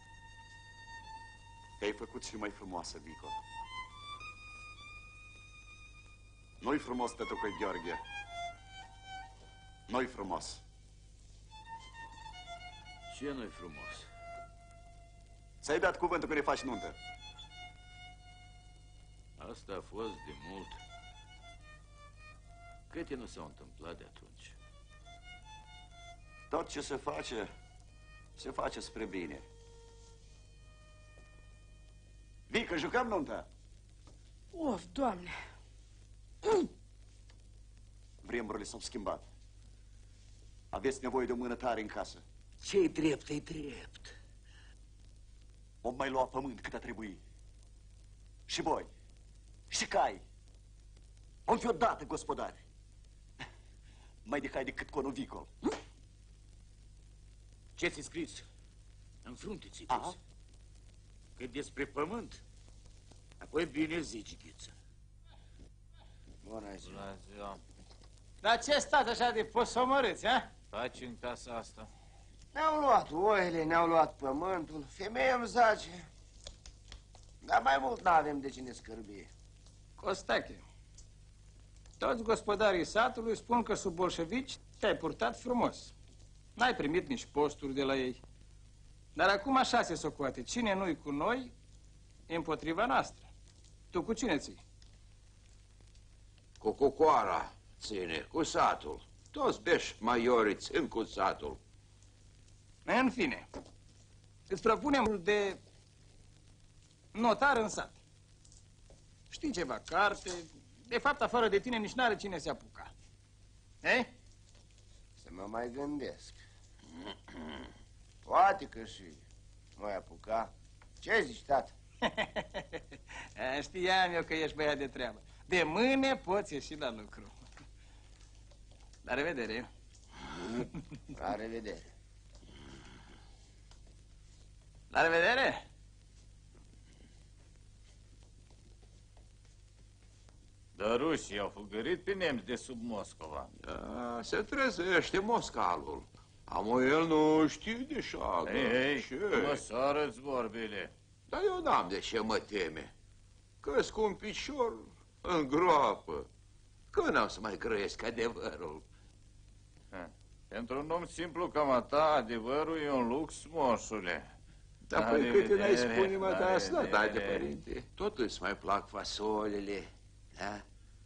Te-ai făcut și mai frumoasă, Vico. Nu-i frumos, tătucă Gheorghe. Nu-i frumos. Ce nu-i frumos? Ți-ai dat cuvântul că ne faci nuntă. Asta a fost de mult. Câte nu s-au întâmplat de atunci? Tot ce se face spre bine. Vică, jucăm nunta? Of, Doamne! Vremurile s-au schimbat. Aveți nevoie de o mână tare în casă. Ce-i drept, e drept. Vom mai lua pământ cât a trebui. Și voi, și cai. Vom fi odată gospodari. Mai de cai decât conul Vicol. Ce ți-ai scris? În frunte ți-ai scris. Că despre pământ, apoi bine zici, Ghiță. Bună ziua. Bună ziua. Dar ce stați așa de posomorâți, a? Faci în casa asta? Ne-au luat oile, ne-au luat pământul, femeia îmi zace. Dar mai mult n-avem de cine scârbi. Costache, toți gospodarii satului spun că sub bolșevici te-ai purtat frumos. N-ai primit nici posturi de la ei. Dar acum așa se socoate. Cine nu-i cu noi, e împotriva noastră. Tu cu cine ții? Cu cucoara ține, cu satul. Toți beși maiorii țin cu satul. În fine, îți propunem de notar în sat. Știi ceva carte? De fapt, afară de tine, nici n-are cine se apuca. Ei? Să mă mai gândesc. Poate că și mai apuca. Ce zici, tată? Știam eu că ești băiat de treabă. De mâine poți ieși la lucru. La revedere. La revedere. La revedere. Dar rușii au fugărit pe nemți de sub Moscova. Da, se trezește moscalul. Amu el nu știe de șagă. Ei, Ce? măsoară-ți vorbile. Dar eu n-am de ce mă teme. Că-s cu un picior în groapă. Când am să mai grăiesc adevărul? Pentru un om simplu ca mata, adevărul e un lux, moșule. Dar păi câte n-ai spune, mă, da, asta, da, de părinte. Tot îți mai plac fasolele, da?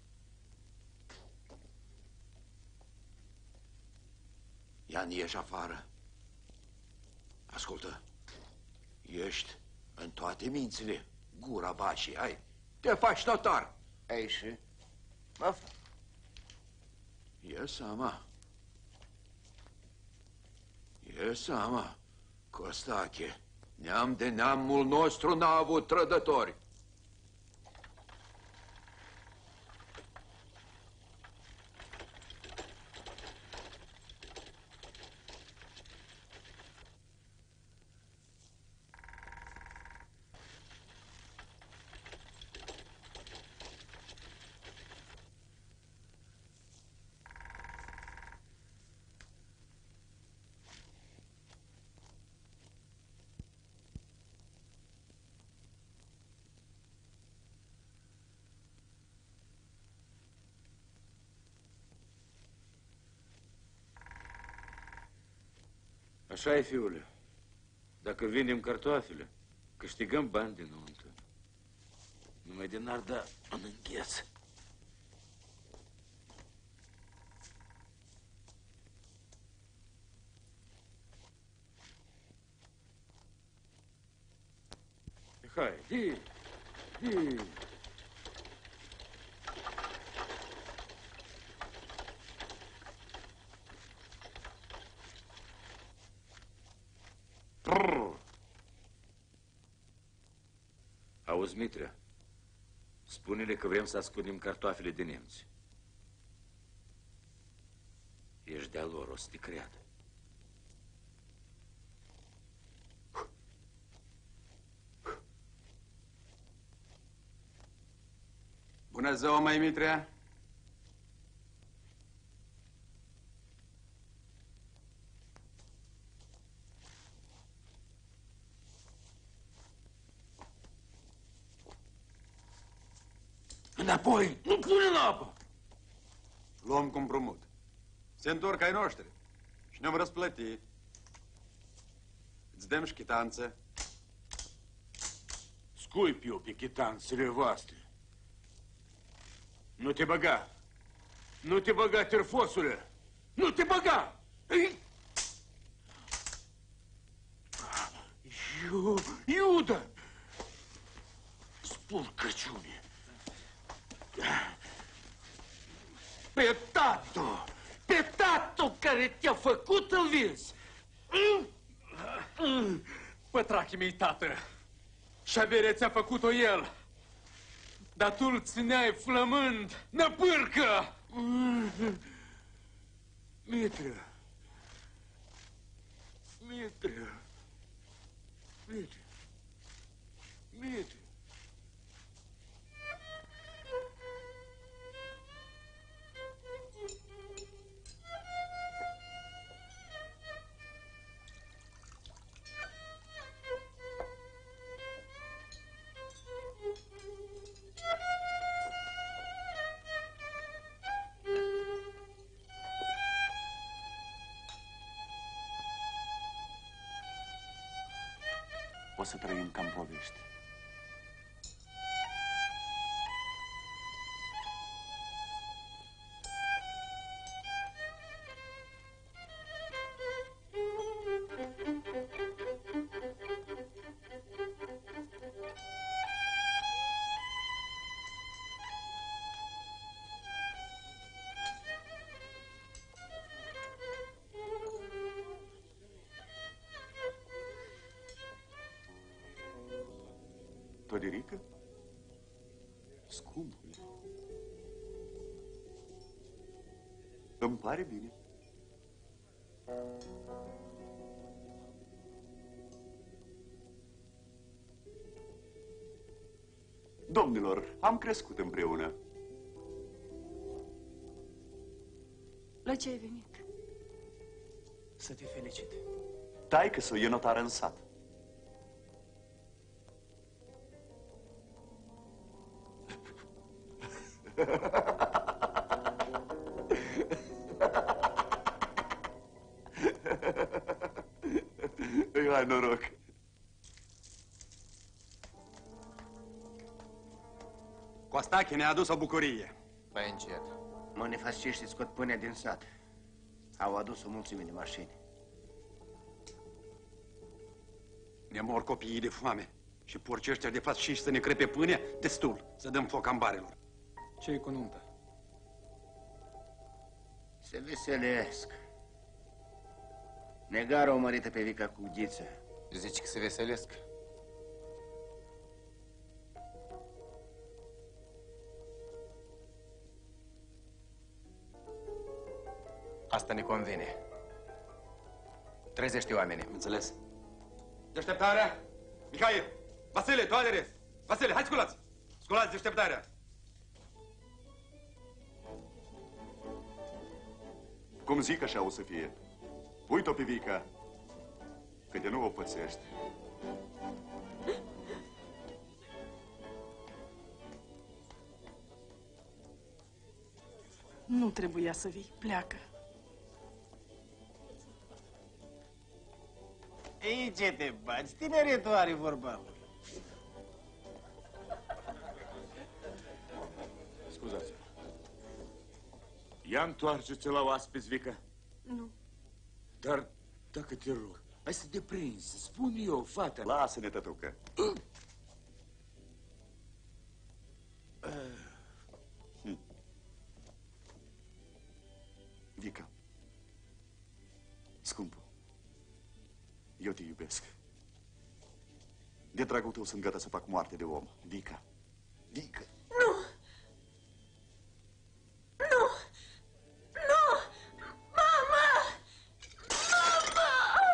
Ian, ieși afară. Ascultă, ești în toate mințile, gura bașii, ai. Te faci notar. Ei și? Mă fac. E seama. E seama, Costache, neam de neamul nostru n-a avut trădători. Așa e, fiule. Dacă vindem cartoafele, câștigăm bani de nuntă. Numai de n-ar da în îngheț. Hai, di. Auzi, Mitrea, spune-le că vrem să ascundem cartoafele de nemți. Ești de-a lor, o să te creadă. Bună ziua, mai Mitrea. Înapoi! Nu pune în apă! luăm cu împrumut. Se întorc ai noștri și ne-am răsplăti. Îți dăm și chitanță. Scuip eu pe chitanțele voastre. Nu te băga! Nu te băga, terfosule! Nu te băga! Iuda! Spurcăciune! Pe tatu! Pe tatu care te-a făcut îl vinzi! Pătrachii mei, tată, și averea ți-a făcut-o el. Dar tu îl țineai flămând, năpârcă! Mitre! Mitre! Mitre! Mitre! O să trăim ca în povești. Todirică? Scumpule. Îmi pare bine. Domnilor, am crescut împreună. La ce ai venit? Să te felicit. Taică-s-o e notar în sat. Hai, noroc! Costache ne-a adus o bucurie. Păi încet. Mă, nefasciștii scot pâinea din sat. Au adus o mulțime de mașini. Ne mor copiii de foame și porcii ăștia de fasciști să ne crepe pâinea, destul, să dăm foc ambarelor. Ce-i cu nunta? Se veselesc. Negară o mărită pe Vica cu Ghiță. Zici că se veselesc? Asta ne convine. Trezește oamenii. Înțeles. Deșteptarea! Mihail! Vasile, tu aderes! Vasile, hai sculați! Sculați deșteptarea! Cum zic, așa o să fie. Uite-o pe Vica, că de nou o pățește. Nu trebuia să vii, pleacă. Ei, ce te bați? Tineretul are vorba lui. Scuzați-mă. Ia întoarce-te la oaspeți, Vica. Nu. Dar, dacă te rog, hai să te prinzi, spun eu, fata. Lasă-ne, tătucă. Vica, scumpă, eu te iubesc. De dragul tău sunt gata să fac moarte de om. Vica, Vica. Nu! Nu! Nu! Mama! Mama!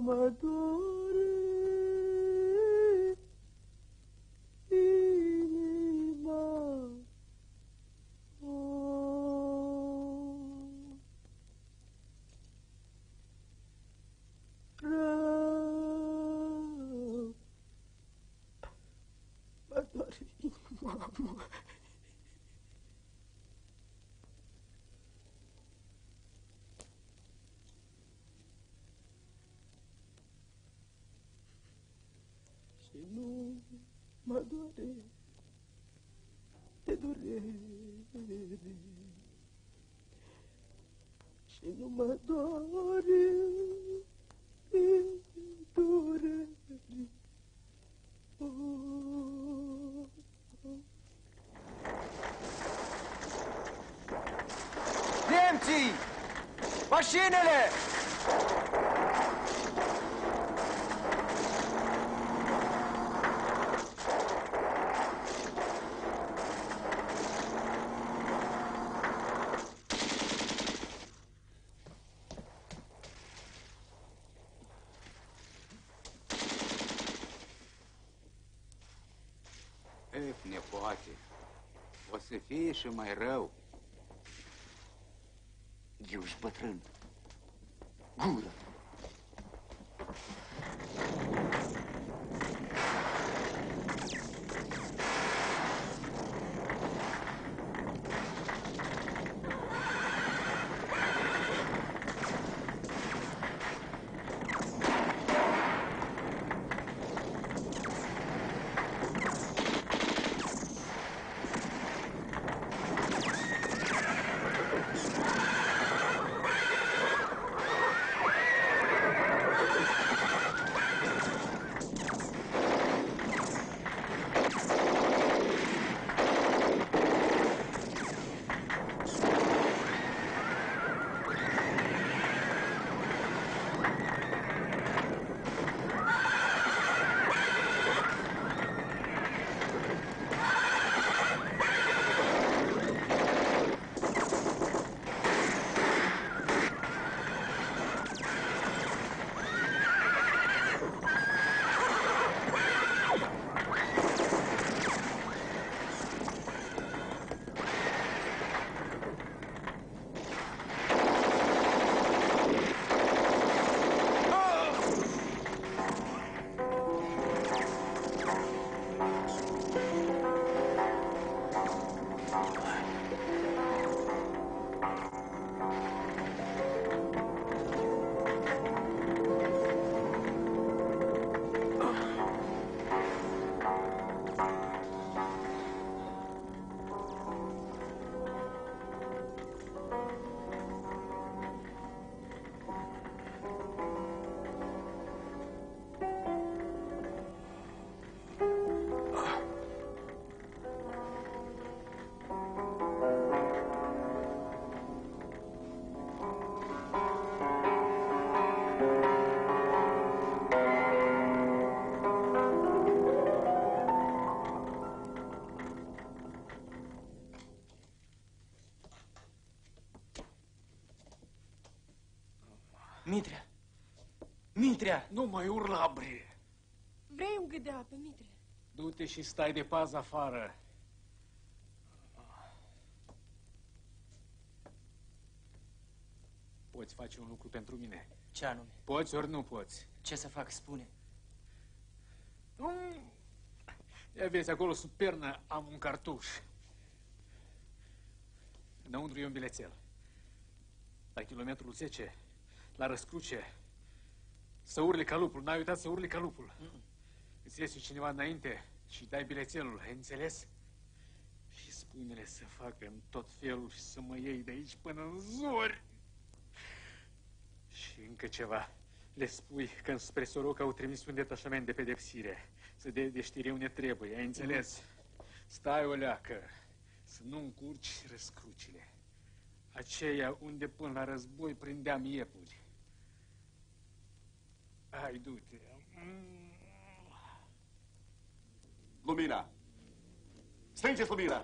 mă doare inima. Rău mă doare inima, mă. Și nu mă doare de durere, și nu mă doare de durere. Nemții! Mașinile! Nepoate, o să fie și mai rău. Eu-și bătrân. Gură! Mitrea! Mitrea! Nu mai urla, Brie! Vrei un gât de apă, Mitre? Du-te și stai de pază afară. Poți face un lucru pentru mine? Ce anume? Poți ori nu poți? Ce să fac, spune? Ia vezi, acolo sub pernă am un cartuș. Înăuntru e un bilețel. La kilometrul 10, la răscruce, să urli ca lupul. N-ai uitat să urli ca lupul. Îți iese cineva înainte și dai bilețelul, ai înțeles? Și spune-le să facă în tot felul și să mă iei de aici până în zori. Și încă ceva. Le spui că înspre Soroca au trimis un detașament de pedepsire. Să dea de știre unde trebuie, ai înțeles? Stai o leacă, să nu încurci răscrucile. Aceea unde până la război prindeam iepuri. Hai, du-te. Lumina! Strângeți lumina!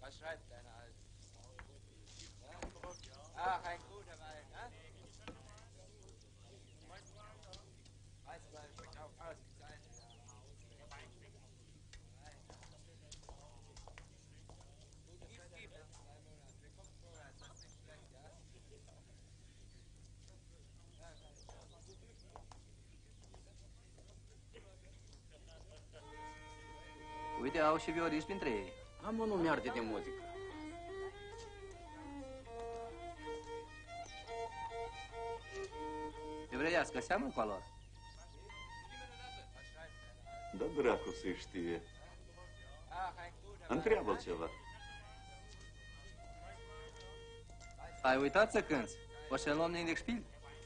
Was schreibt denn alles? Ach, ein guter Wein, ne? Weißwein schmeckt auch ausgezeichnet. Uite, au și violiști printre ei. Am unul mi-arde de muzică. Evreiască seamănă cu a lor. Da dracu să știe. Întreabă-l ceva. Ai uitat să cânți? O să luăm in Spiel.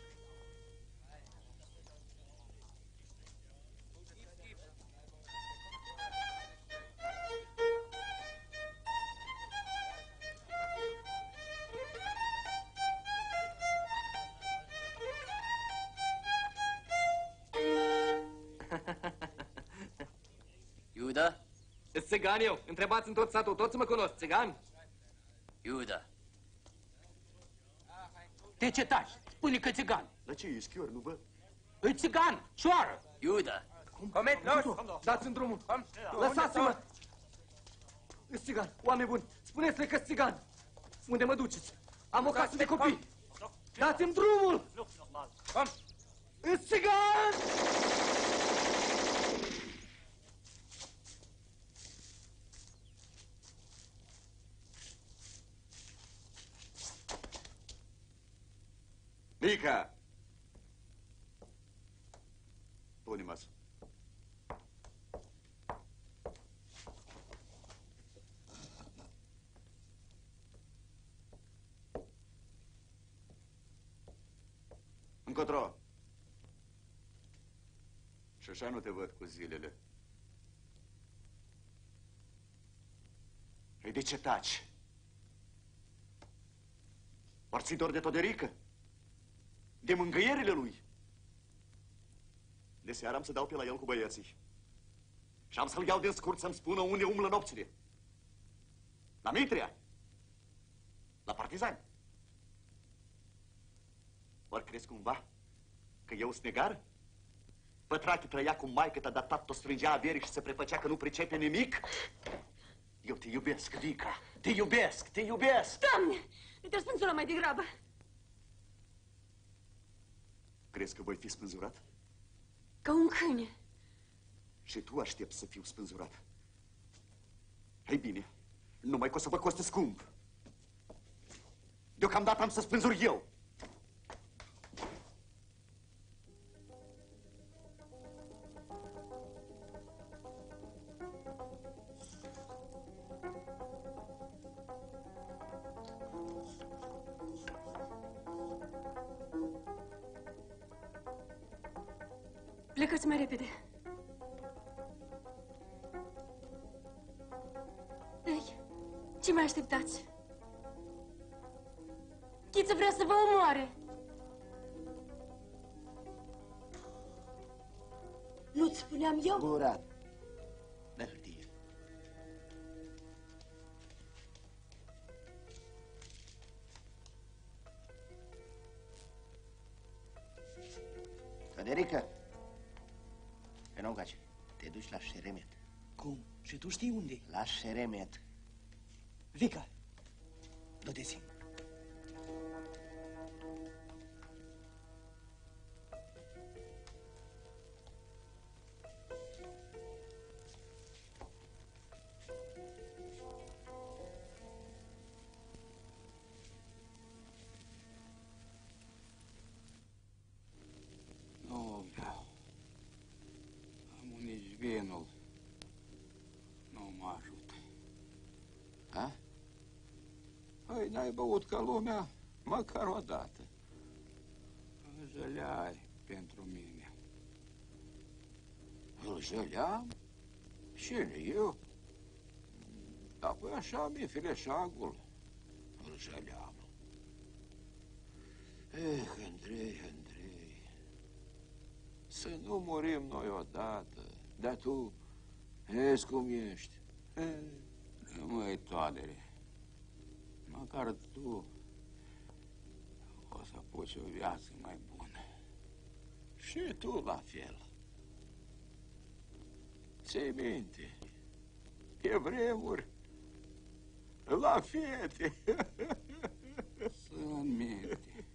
Iuda? Sunt țigan eu. Întrebați în tot satul, toți mă cunosc, țigan. Iuda. De ce taci? Spune că țigan. Dar ce, e schior, nu văd? E țigan, cioară. Iuda. Comet, los! Dați-mi drumul. Lăsați-mă. Îs țigan, oameni buni. Spuneți-le că-s țigan. Unde mă duceți? Am o casă de copii. Dați-mi drumul. Îs țigan! Mica! Pune masă. Încotro. Și așa nu te văd cu zilele. Ei, de ce taci? Or ți dor de Toderică? De mângâierile lui? De seara am să dau pe la el cu băieții. Și am să-l iau din scurt să-mi spună unde umblă nopțile. La Mitria? La partizani? Ori crezi cumva că eu sunt negar? Pătrache trăia cu maică-ta, dar tată o strângea averii și se prefăcea că nu pricepe nimic? Eu te iubesc, Vica, te iubesc, te iubesc! Doamne, uite-o spânzură mai degrabă. Crezi că voi fi spânzurat? Ca un câine. Și tu aștepți să fiu spânzurat. Ei bine, numai că o să vă coste scump. Deocamdată am să spânzur eu. Plecați mai repede. Ei, ce mai așteptați? Chiță vrea să vă omoare. Nu-ți spuneam eu? Murat. Dă hârtie. Federica, pe nou gace, te duci la Șeremet. Cum? Și tu știi unde? La Șeremet. Vica, du-te singur. Nu vreau. Am nici vinul. Nu mă ajută. A? Păi n-ai băut ca lumea măcar o dată. Îl jăleai pentru mine. Îl jăleam? Și eu? Apoi așa mi-e fileșagul. Îl jăleam. Andrei, să nu murim noi odată, dar tu, vezi cum ești. Nu, măi, toadere, Măcar tu o să apuci o viață mai bună. Și tu la fel. Ți-ai minte, pe vremuri, la fete. Să-mi minte.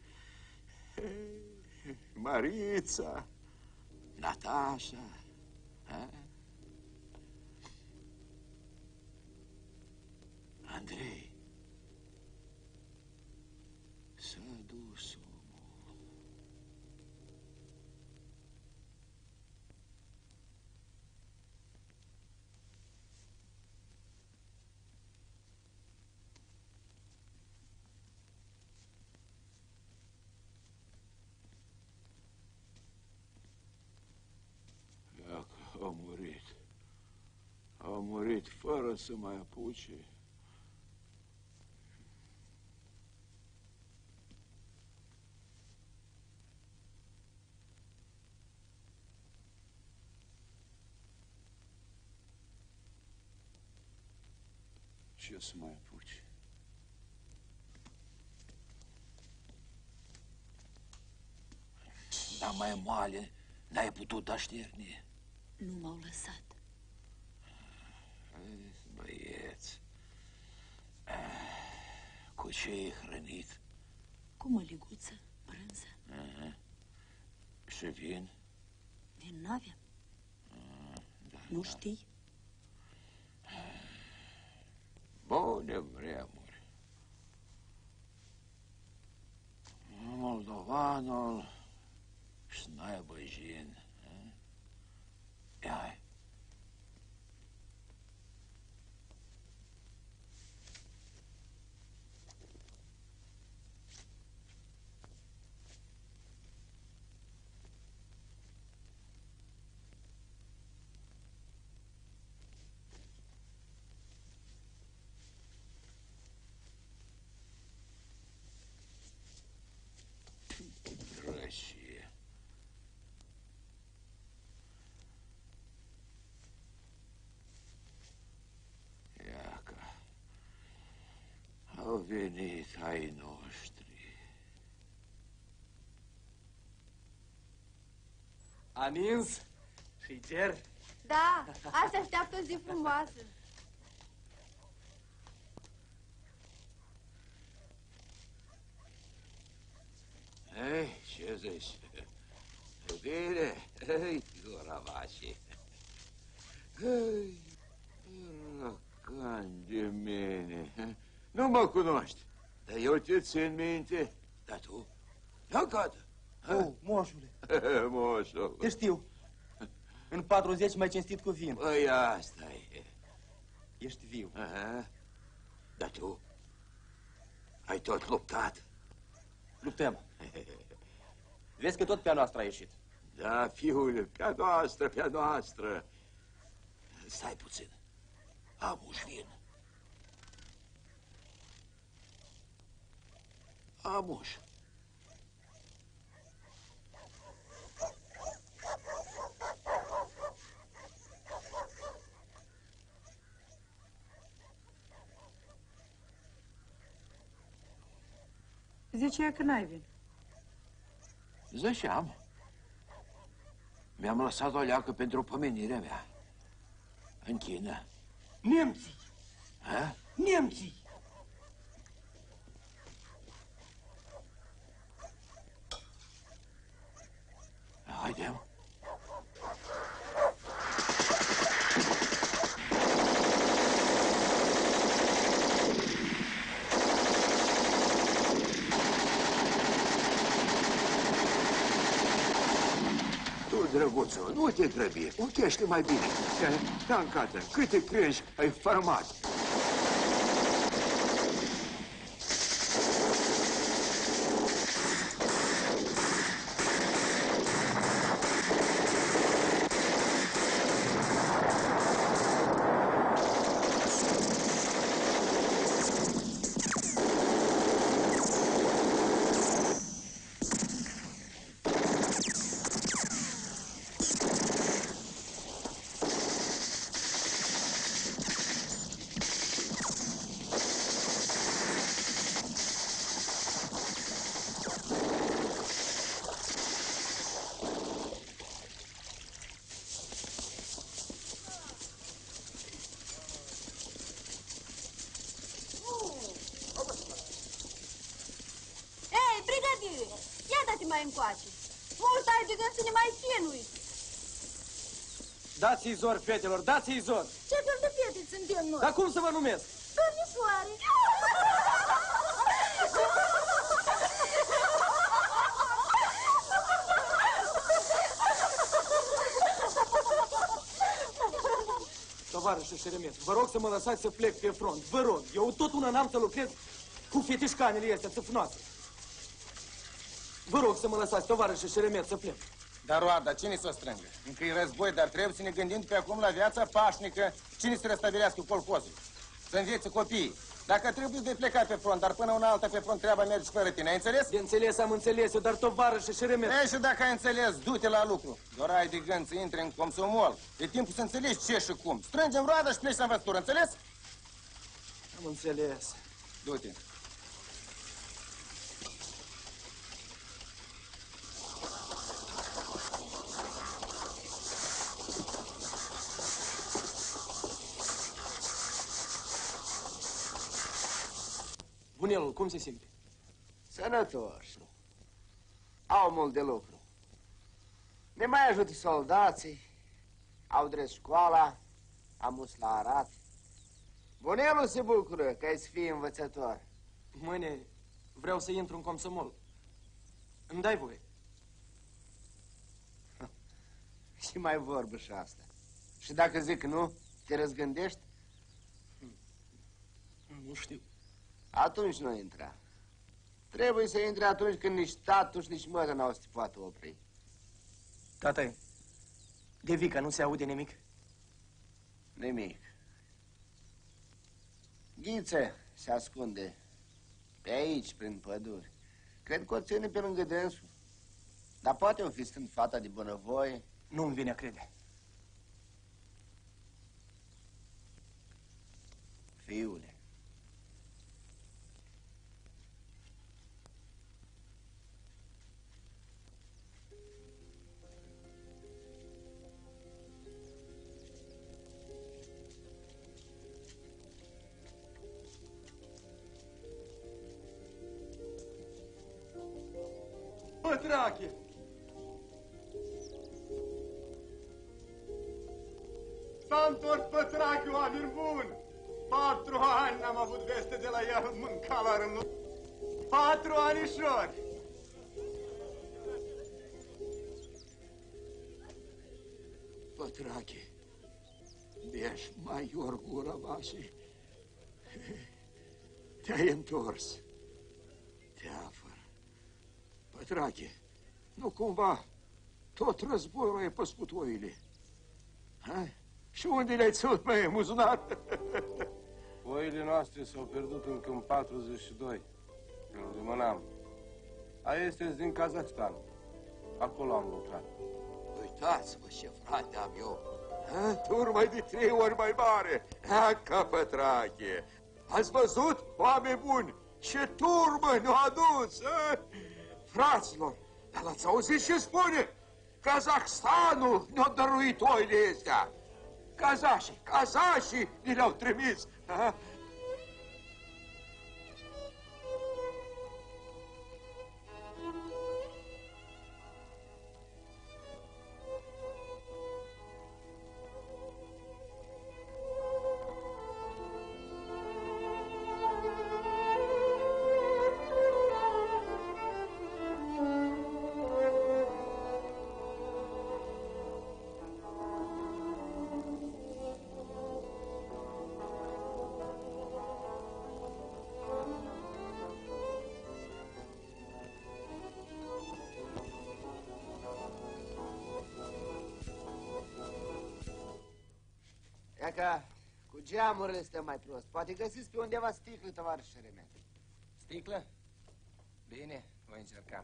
Marița, Natasha, a? Andrei, s-a dus omul. Dacă a murit, a murit fără să mai apuce. Ce să mai apuci? Dar mai moale, n-ai putut așterne. Nu m-au lăsat. Băieți, cu ce ai hrănit? Cu măliguță, brânză. Și vin? Vin n-avem. Nu știi? Bune vremuri. Moldovanul și n-ai băjin. Ia. Drăcie. Iaca, au venit ai noștri. A nins și ger. Da, azi așteaptă o zi frumoasă. Ei, ce zici? Bine? Ei, Goravaci. Ei, răcan de mine. Nu mă cunoști, dar eu te țin minte. Dar tu? Ia gata. Oh, moșule. Moșul. Te știu. În 40 mai cinstit cu vin. Păi asta e. Ești viu. Aha. Dar tu? Ai tot luptat? Luptăm. Vezi că tot pe a noastră a ieșit. Da, fiule, pe-a noastră, pe-a noastră. Stai puțin. Amuș vin. Amuș. Zice că n-ai vin. Zăceam. Mi-am lăsat o leacă pentru pomenirea mea. În China. Nemții! Ha? Nemții! Haidem. Drăguțul, nu te grăbi, uitește mai bine. Tancată, câte crengi ai format? mai încoace. Mult ai de gând să ne mai chinui. Dați-i zor, fetelor, dați-i zor. Ce fel de fete suntem noi? Dar cum să vă numesc? Domnișoare. Tovarășe Șeremet, vă rog să mă lăsați să plec pe front. Vă rog, eu tot una n-am să lucrez cu fetișcanele astea țâfnoase. Vă rog să mă lăsați, tovarășe Șeremet, să plec. Dar roada, cine să o strângă? Încă e război, dar trebuie să ne gândim pe acum la viața pașnică. Cine să răstabilească colposul? Să învețe copiii. Dacă trebuie de plecat pe front, dar până una alta pe front treaba merge și fără tine, ai înțeles? De înțeles, am înțeles eu, dar tovarășe Șeremet... Ei, și dacă ai înțeles, du-te la lucru. Doar ai de gând să intri în comsomol. E timpul să înțelegi ce și cum. Strângem roada și pleci la învățătură, înțeles? Am înțeles. Du-te. Bunelul, cum se simte? Sănătoși. Au mult de lucru. Ne mai ajută soldații, au drept școala, am mus la Arad. Bunelul se bucură că ai să fii învățător. Mâine vreau să intru în comsomol. Îmi dai voie? Și mai vorbă și asta. Și dacă zic nu, te răzgândești? Nu știu. Atunci nu intra. Trebuie să intre atunci când nici tatul și nici mătă n-au să te poată opri. Tată, de Vica nu se aude nimic? Nimic. Ghiță se ascunde pe aici, prin păduri. Cred că o ține pe lângă dânsul. Dar poate o fi stând fata de bunăvoie. Nu-mi vine a crede. Fiule. Pătrache! S-a întors Pătrache, oameni buni! 4 ani n-am avut veste de la el, mânca la rândul. 4 anișori! Pătrache, mi-ești maior gura vașii. Te-ai întors. Teafăr. Pătrache, nu cumva tot războiul ai păscut oile? Ha? Și unde le-ai ținut pe muzunar? Oile noastre s-au pierdut încă în 42, când lumânam. Aia este din Kazakhstan. Acolo am lucrat. Uitați-vă ce frate am eu. Turma de 3 ori mai mare. Ca Pătrache. Ați văzut, oameni buni, ce turmă ne-a adus? Fraților, dar l-ați auzit ce spune? Kazakhstanul ne-a dăruit oile astea. Kazașii ni le-au trimis. Ia că cu geamurile stăm mai prost. Poate găsiți pe undeva sticlă, tovarăș Șeremet. Sticlă? Bine, voi încerca.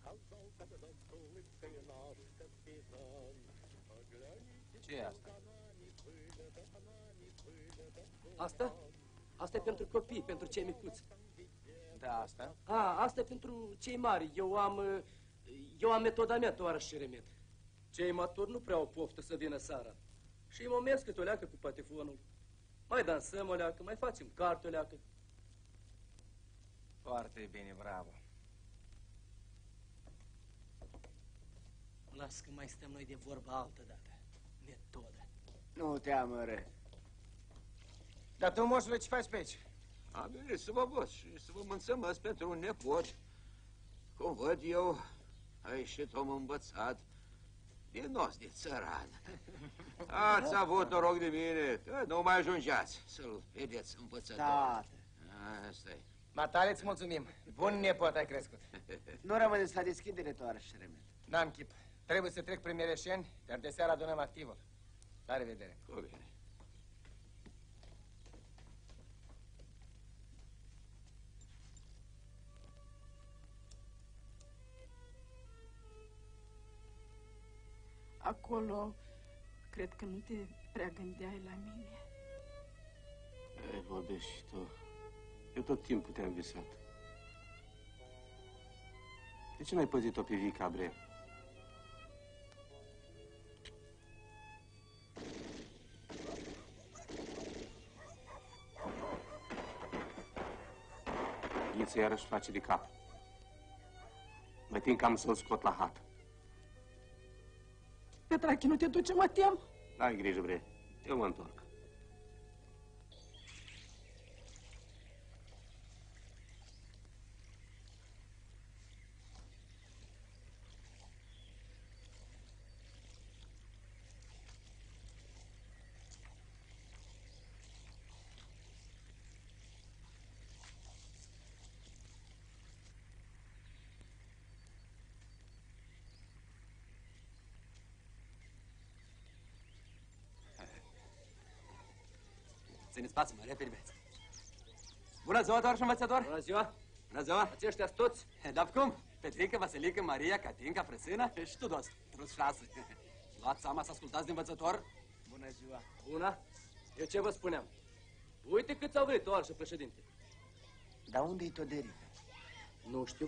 Ce e asta? Asta? Asta e pentru copii, pentru cei micuți. Da, asta? Asta e pentru cei mari. Eu am metoda mea, tovarăș Șeremet. Cei maturi nu prea au poftă să vină seara. Și mă merg câte o leacă cu patefonul. Mai dansăm o leacă, mai facem carte o leacă. Foarte bine, bravo. Las că mai stăm noi de vorbă altă dată. Metodă. Nu te amără. Dar tu, moșule, ce faci pe aici? Am venit să vă văd și să vă mulțumesc pentru un nepot. Cum văd eu, a ieșit om învățat, din os de țăran. Ați avut noroc de mine, că nu mai ajungeați să-l vedeți învățător. Tată. Asta-i. Matale, îți mulțumim. Bun nepot ai crescut. Nu rămâneți la deschidere, tovarăș Remet. N-am chip. Trebuie să trec prin Mireșeni, dar de seara adunăm activul. La revedere. Cu bine. Acolo, cred că nu te prea gândeai la mine. Ei, vorbești și tu. Eu tot timpul te-am visat. De ce n-ai păzit-o pe Vica, bre? Ghiță iarăși face de cap. Mă tin că am să-l scot la hat. Petrache, nu te duce, mă tem? N-ai grijă, bre. Eu mă întorc. Țineți spațiu, mă, repede, băieți. Bună ziua, doar și învățător! Bună ziua! Bună ziua! Aceștia toți? Dar cum? Petrica, Vasilica, Maria, Catinca, Frăsâna și tu, dost. Plus 6. Luați seama să ascultați de învățător? Bună ziua! Bună! Eu ce vă spuneam? Uite câți au venit, tovarășe președinte. Dar unde-i Toderica? Nu știu.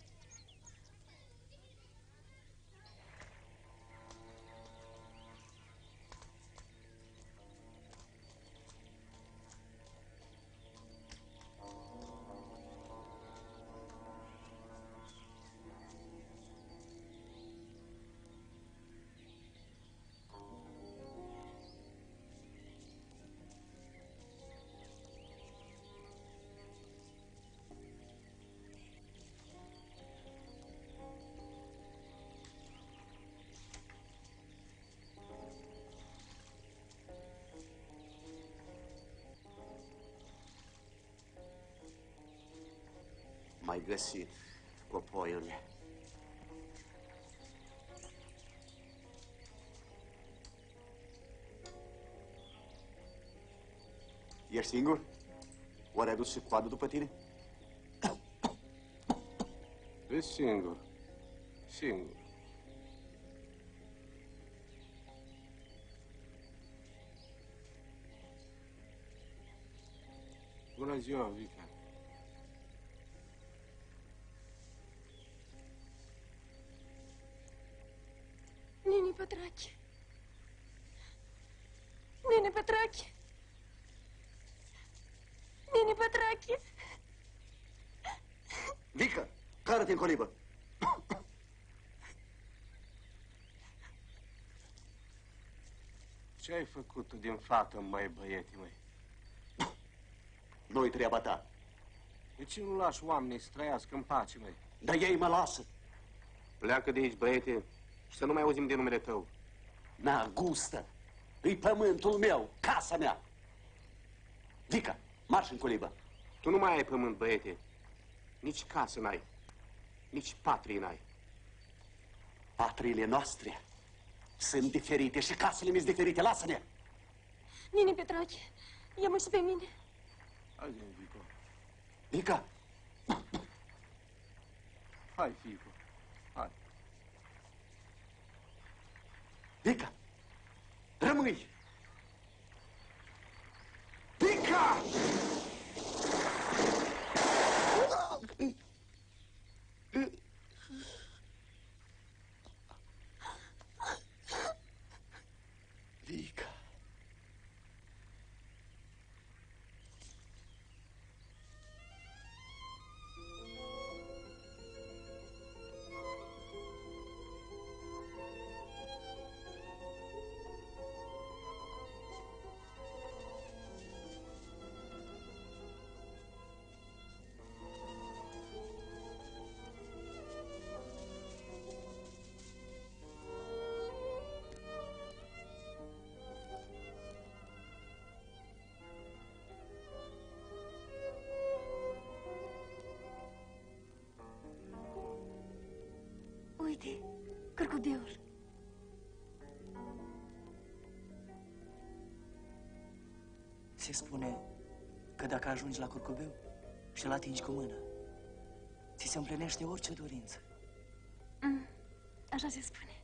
M-ai găsit, copoiule. Ești singur? Oare ai dus și coadul după tine? Ești singur. Singur. Bună ziua, Vica. Nini Petrache. Nini Petrache. Nini Petrache. Vica, cară-te în colibă. Ce ai făcut tu din fată, mai băiete, măi? Nu-i treaba ta. De ce nu lași oamenii să trăiască în pace, măi? Dar ei mă lasă. Pleacă de aici, băiete, și să nu mai auzim de numele tău. Na, gustă. E pământul meu, casa mea. Vica, marș în colibă. Tu nu mai ai pământ, băiete. Nici casă n-ai. Nici patrie n-ai. Patriile noastre sunt diferite și casele mi-s diferite. Lasă-ne! Nini Petrache, ia-mă și pe mine. Haide, Vico. Vica! Hai, Fico. Hai. Vica! Rămâi! Vica! Vica! Uite, curcubeul. Se spune că dacă ajungi la curcubeu și îl atingi cu mâna, ți se împlinește orice dorință. Așa se spune.